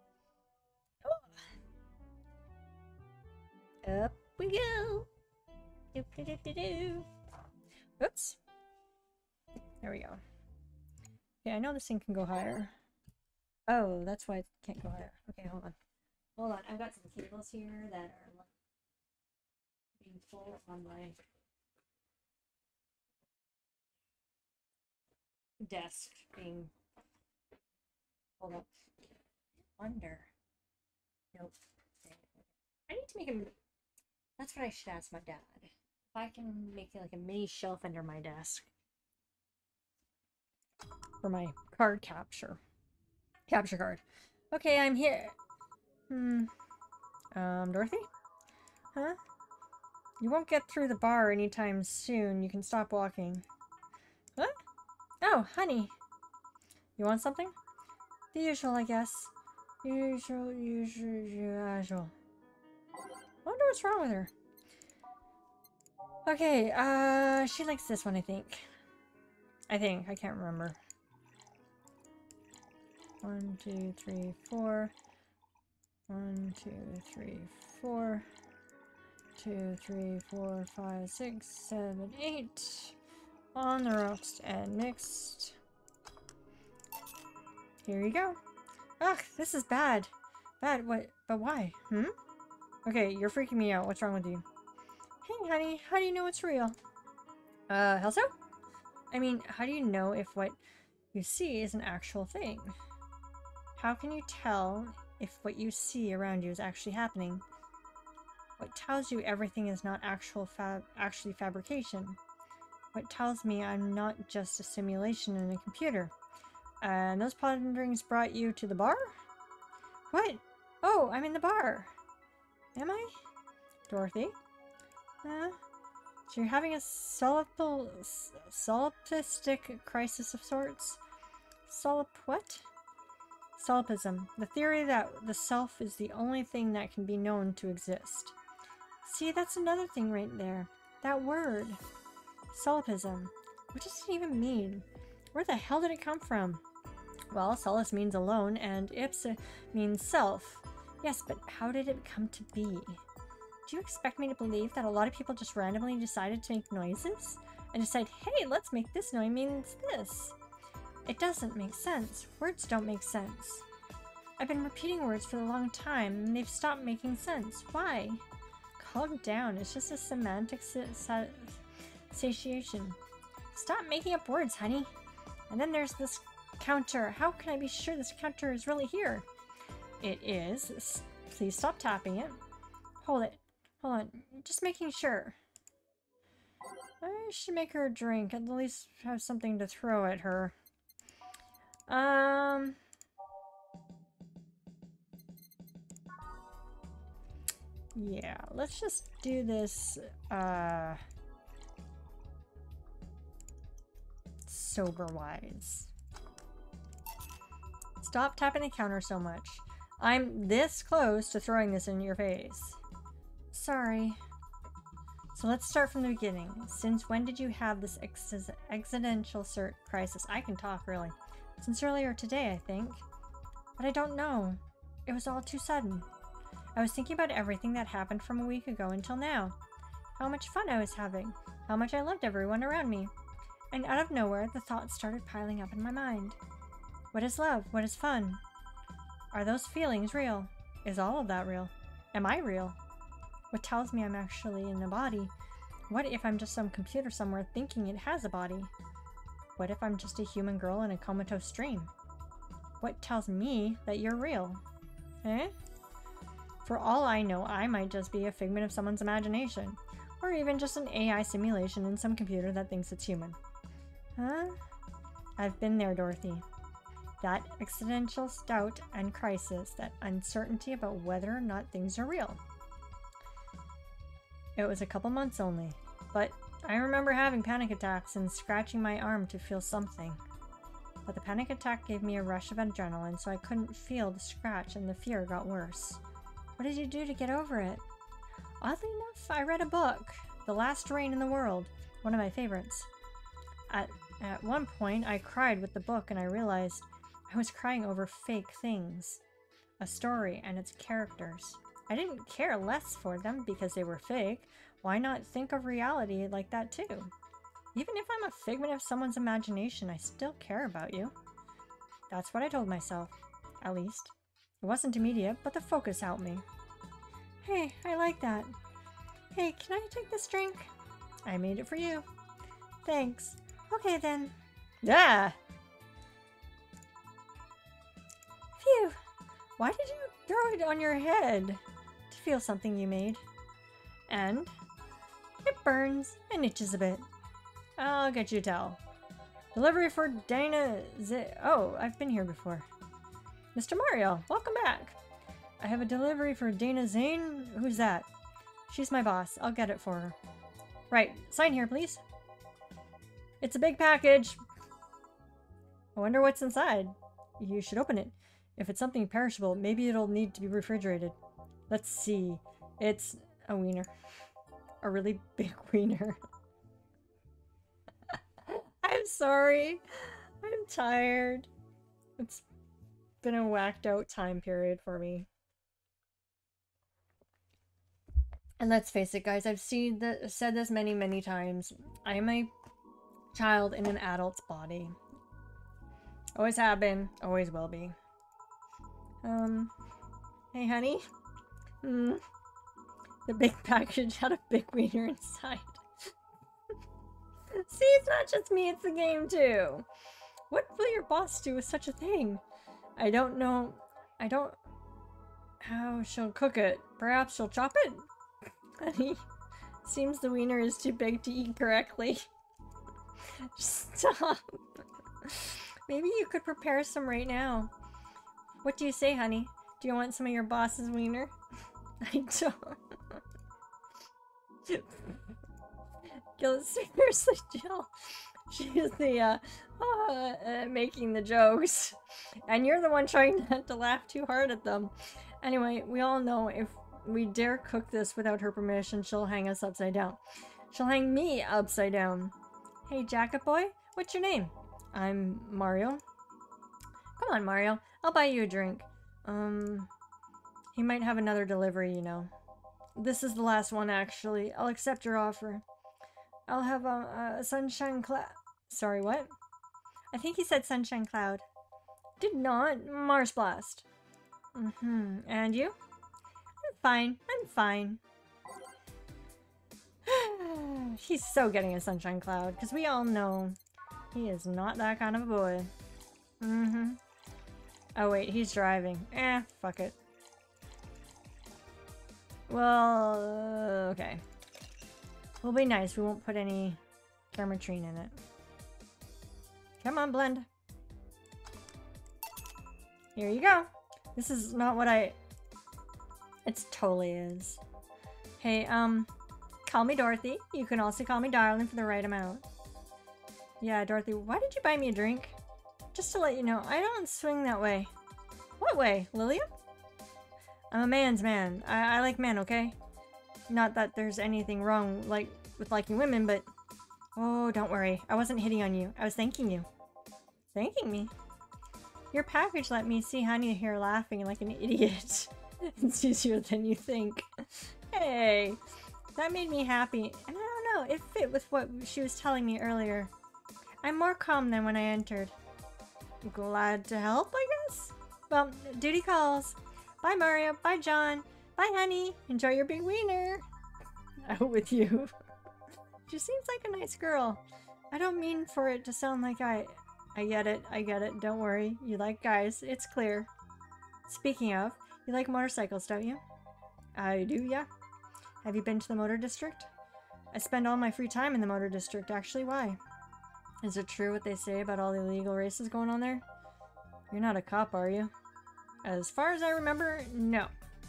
Oh. Up we go. Do, do, do, do, do. Oops. There we go. Okay, I know this thing can go higher. Oh, that's why it can't go higher. Okay, hold on. Hold on, I've got some cables here that are like being pulled on my desk being hold up. Wonder. Nope. I need to make a. That's what I should ask my dad. If I can make like a mini shelf under my desk for my card capture. Capture card. Okay, I'm here. Hmm. Um, Dorothy? Huh? You won't get through the bar anytime soon. You can stop walking. What? Oh, honey. You want something? The usual, I guess. Usual, usual, usual. I wonder what's wrong with her. Okay, uh, she likes this one, I think. I think. I can't remember. One, two, three, four. One, two, three, four. Two, three, four, five, six, seven, eight. On the rocks and next. Here you go. Ugh, this is bad. Bad, what? But why? Hmm? Okay, you're freaking me out. What's wrong with you? Hey, honey, how do you know it's real? Uh, Helso? I mean, how do you know if what you see is an actual thing? How can you tell if what you see around you is actually happening? What tells you everything is not actual fab actually fabrication? What tells me I'm not just a simulation in a computer? And those ponderings brought you to the bar? What? Oh, I'm in the bar. Am I? Dorothy? Huh? So you're having a solipal, solipsistic crisis of sorts? Solip what? Solipsism. The theory that the self is the only thing that can be known to exist. See, that's another thing right there. That word. Solipsism. What does it even mean? Where the hell did it come from? Well, solus means alone, and ipsa means self. Yes, but how did it come to be? Do you expect me to believe that a lot of people just randomly decided to make noises? And decide, hey, let's make this noise means this? It doesn't make sense. Words don't make sense. I've been repeating words for a long time, and they've stopped making sense. Why? Calm down. It's just a semantic sa satiation. Stop making up words, honey. And then there's this counter. How can I be sure this counter is really here? It is. Please stop tapping it. Hold it. Hold on. Just making sure. I should make her a drink. At least have something to throw at her. Um... Yeah, let's just do this, uh... sober-wise. Stop tapping the counter so much. I'm this close to throwing this in your face. Sorry. So let's start from the beginning. Since when did you have this ex existential cert crisis? I can talk, really. Since earlier today, I think. But I don't know. It was all too sudden. I was thinking about everything that happened from a week ago until now. how much fun I was having, how much I loved everyone around me. And out of nowhere, the thoughts started piling up in my mind. What is love? What is fun? Are those feelings real? Is all of that real? Am I real? What tells me I'm actually in a body? What if I'm just some computer somewhere thinking it has a body? What if I'm just a human girl in a comatose dream? What tells me that you're real? Eh? For all I know, I might just be a figment of someone's imagination, or even just an A I simulation in some computer that thinks it's human. Huh? I've been there, Dorothy. That existential doubt and crisis, that uncertainty about whether or not things are real. It was a couple months only, but I remember having panic attacks and scratching my arm to feel something. But the panic attack gave me a rush of adrenaline, so I couldn't feel the scratch and the fear got worse. What did you do to get over it? Oddly enough, I read a book, The Last Rain in the World, one of my favorites. At, at one point, I cried with the book and I realized I was crying over fake things. A story and its characters. I didn't care less for them because they were fake. Why not think of reality like that too? Even if I'm a figment of someone's imagination, I still care about you. That's what I told myself, at least. It wasn't immediate, but the focus helped me. Hey, I like that. Hey, can I take this drink? I made it for you. Thanks. Okay then. Yeah! Phew! Why did you throw it on your head? To feel something you made. And it burns and itches a bit. I'll get you a towel. Delivery for Dana Z- Oh, I've been here before. Mister Mario, welcome back. I have a delivery for Dana Zane. Who's that? She's my boss. I'll get it for her. Right, sign here, please. It's a big package. I wonder what's inside. You should open it. If it's something perishable, maybe it'll need to be refrigerated. Let's see. It's a wiener. A really big wiener. I'm sorry. I'm tired. It's been a whacked out time period for me. And let's face it, guys, I've seen the, said this many, many times. I am a child in an adult's body. Always have been, always will be. Um, hey honey? Hmm. The big package had a big wiener inside. See, it's not just me, it's the game too. What will your boss do with such a thing? I don't know. I don't... How she'll cook it. Perhaps she'll chop it? Honey, seems the wiener is too big to eat correctly. Stop. Maybe you could prepare some right now. What do you say, honey? Do you want some of your boss's wiener? I don't. Jill, seriously, Jill. She's the, uh, uh, uh, making the jokes. And you're the one trying not to laugh too hard at them. Anyway, we all know if we dare cook this without her permission, she'll hang us upside down. She'll hang me upside down. Hey, jacket boy, what's your name? I'm Mario. Come on, Mario. I'll buy you a drink. Um, he might have another delivery, you know. This is the last one, actually. I'll accept your offer. I'll have a, a sunshine cloud. Sorry, what? I think he said sunshine cloud. Did not. Mars blast. Mm-hmm. And you? I'm fine. I'm fine. He's so getting a sunshine cloud, because we all know he is not that kind of a boy. Mm-hmm. Oh wait, he's driving. Eh, fuck it. Well, uh, okay. We'll be nice. We won't put any Carmatrine in it. Come on, blend. Here you go. This is not what I... It totally is. Hey, um, call me Dorothy. You can also call me darling for the right amount. Yeah, Dorothy, why did you buy me a drink? Just to let you know, I don't swing that way. What way, Lillian? I'm a man's man. I, I like men, okay? Not that there's anything wrong like with liking women, but... Oh, don't worry. I wasn't hitting on you. I was thanking you. Thanking me? Your package let me see Honey here laughing like an idiot. It's easier than you think. Hey! That made me happy, and I don't know, it fit with what she was telling me earlier. I'm more calm than when I entered. Glad to help, I guess? Well, duty calls. Bye, Mario. Bye, John. Bye, honey. Enjoy your big wiener. Out with you. She seems like a nice girl. I don't mean for it to sound like I... I get it. I get it. Don't worry. You like guys. It's clear. Speaking of, you like motorcycles, don't you? I do, yeah. Have you been to the motor district? I spend all my free time in the motor district, actually. Why? Is it true what they say about all the illegal races going on there? You're not a cop, are you? As far as I remember, no.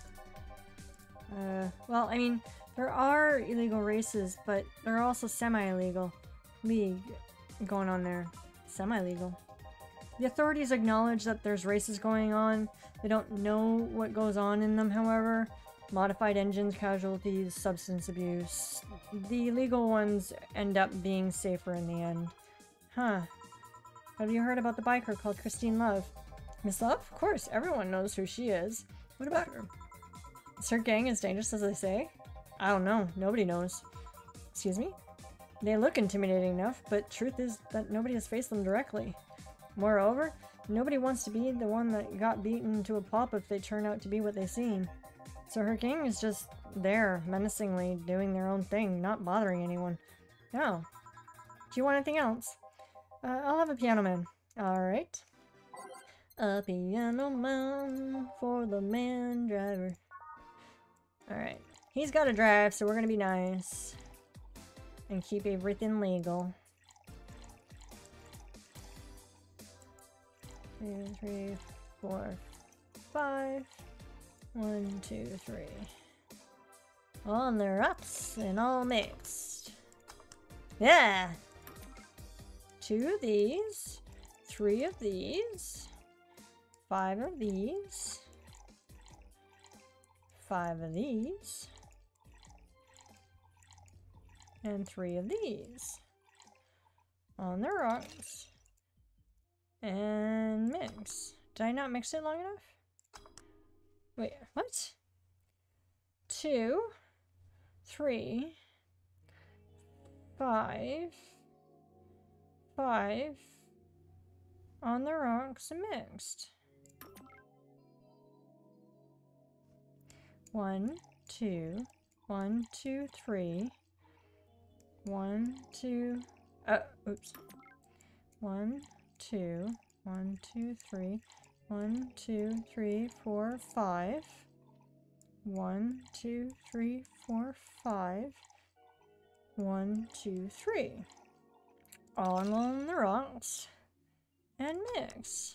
Uh, well, I mean, there are illegal races, but there are also semi-illegal league going on there. Semi-legal. The authorities acknowledge that there's races going on. They don't know what goes on in them, however. Modified engines, casualties, substance abuse. The illegal ones end up being safer in the end. Huh. Have you heard about the biker called Christine Love? Miss Love? Of course, everyone knows who she is. What about her? Is her gang as dangerous as they say? I don't know. Nobody knows. Excuse me? They look intimidating enough, but truth is that nobody has faced them directly. Moreover, nobody wants to be the one that got beaten to a pulp if they turn out to be what they seem. So her gang is just there, menacingly, doing their own thing, not bothering anyone. Oh. Do you want anything else? Uh, I'll have a piano man. Alright. A piano man for the man driver. Alright. He's got to drive, so we're gonna be nice. And keep everything legal. Two, three, four, five. One, two, three. On the rocks and all mixed. Yeah! Two of these. Three of these. Five of these. Five of these. And three of these. On the rocks. And mix. Did I not mix it long enough? Wait, what? Two. Three. Five. Five. On the rocks and mixed. One, two. One, two, three. One, two. Uh, oops. One, two. One, two, three. One, two, three, four, five. One, two, three, four, five. One, two, three. All on the rocks. And mix.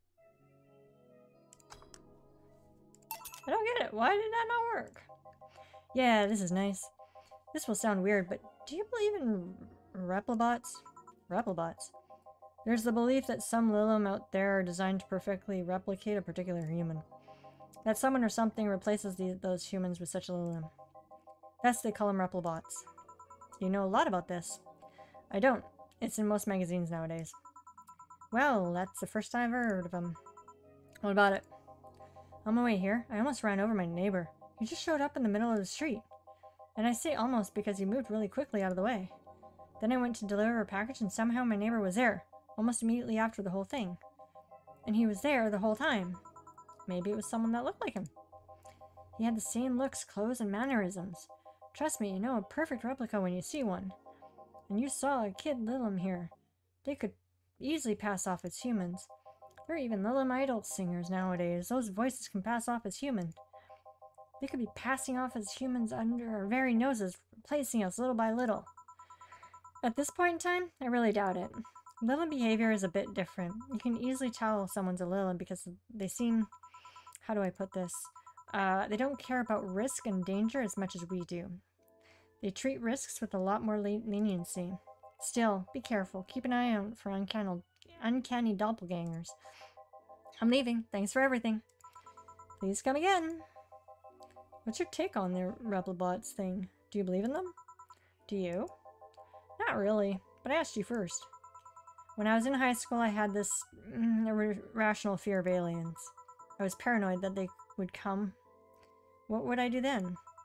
I don't get it. Why did that not work? Yeah, this is nice. This will sound weird, but do you believe in Replibots? Replibots. There's the belief that some Lilim out there are designed to perfectly replicate a particular human. That someone or something replaces the, those humans with such a Lilim. Thus they call them Replibots. You know a lot about this. I don't. It's in most magazines nowadays. Well, that's the first time I've ever heard of them. What about it? On my way here, I almost ran over my neighbor. He just showed up in the middle of the street. And I say almost because he moved really quickly out of the way. Then I went to deliver a package and somehow my neighbor was there, almost immediately after the whole thing. And he was there the whole time. Maybe it was someone that looked like him. He had the same looks, clothes, and mannerisms. Trust me, you know a perfect replica when you see one. And you saw a kid Lilim here. They could easily pass off as humans. There are even Lilim idol singers nowadays. Those voices can pass off as human. They could be passing off as humans under our very noses, replacing us little by little. At this point in time, I really doubt it. Lilim behavior is a bit different. You can easily tell someone's a Lilim because they seem... How do I put this? Uh, they don't care about risk and danger as much as we do. They treat risks with a lot more leniency. Still, be careful. Keep an eye out for uncanny, uncanny doppelgangers. I'm leaving. Thanks for everything. Please come again. What's your take on the Replibots thing? Do you believe in them? Do you? Not really, but I asked you first. When I was in high school, I had this mm, irrational fear of aliens. I was paranoid that they would come. What would I do then?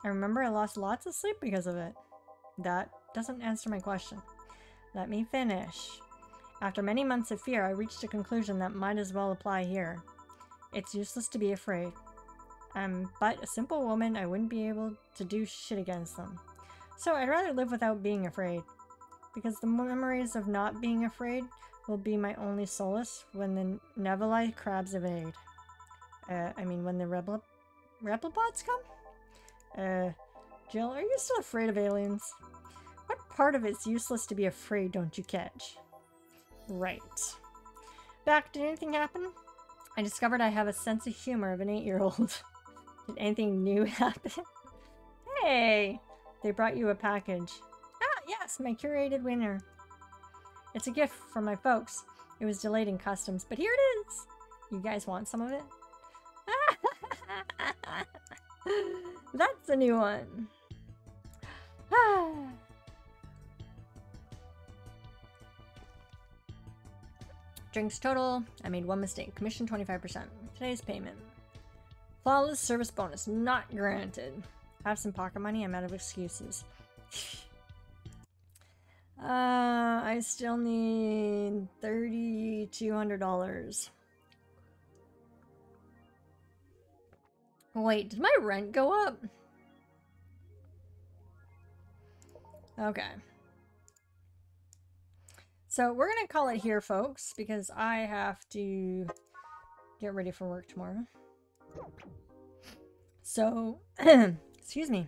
I remember I lost lots of sleep because of it. That doesn't answer my question. Let me finish. After many months of fear, I reached a conclusion that might as well apply here. It's useless to be afraid. I'm but a simple woman. I wouldn't be able to do shit against them. So I'd rather live without being afraid. Because the memories of not being afraid will be my only solace when the Nevelite crabs evade. Uh, I mean, when the Rebel Replibots come? Uh, Jill, are you still afraid of aliens? What part of it's useless to be afraid don't you catch? Right. Back, did anything happen? I discovered I have a sense of humor of an eight-year-old. Did anything new happen? Hey! They brought you a package. Ah, yes, my curated winner. It's a gift from my folks. It was delayed in customs, but here it is! You guys want some of it? That's a new one. Drinks total. I made one mistake. Commission twenty-five percent. Today's payment. Flawless service bonus not granted. Have some pocket money. I'm out of excuses. uh, I still need thirty-two hundred dollars. Wait, did my rent go up? Okay. So we're gonna call it here, folks, because I have to get ready for work tomorrow. So, excuse me.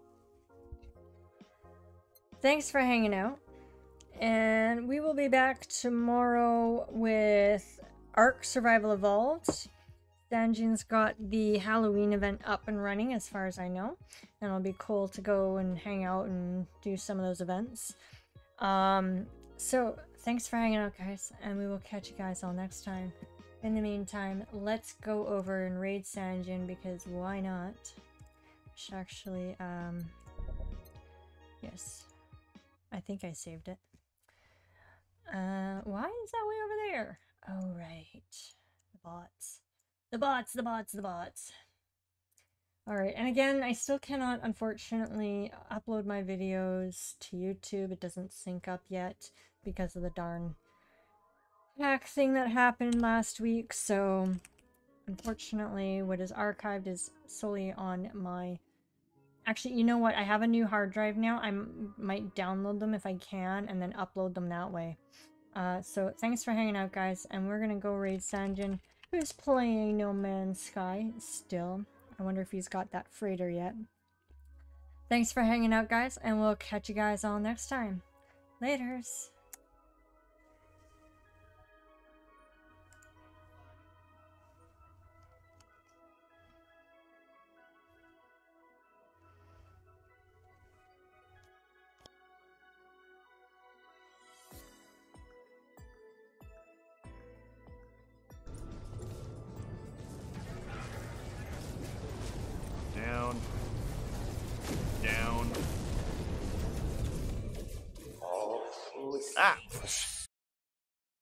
Thanks for hanging out. And we will be back tomorrow with Ark Survival Evolved. Sanjin's got the Halloween event up and running as far as I know. And it'll be cool to go and hang out and do some of those events. Um, so, thanks for hanging out, guys. And we will catch you guys all next time. In the meantime, let's go over and raid Sanjin because why not? Should actually, um... yes. I think I saved it. Uh, why is that way over there? Oh, right. The bots. The bots, the bots, the bots. Alright, and again, I still cannot, unfortunately, upload my videos to YouTube. It doesn't sync up yet because of the darn hack thing that happened last week. So, unfortunately, what is archived is solely on my... Actually, you know what? I have a new hard drive now. I might download them if I can and then upload them that way. Uh, so, thanks for hanging out, guys. And we're gonna go raid Sanjin, who's playing No Man's Sky still. I wonder if he's got that freighter yet. Thanks for hanging out, guys, and we'll catch you guys all next time. Laters. Down. Down. Oh, Ah!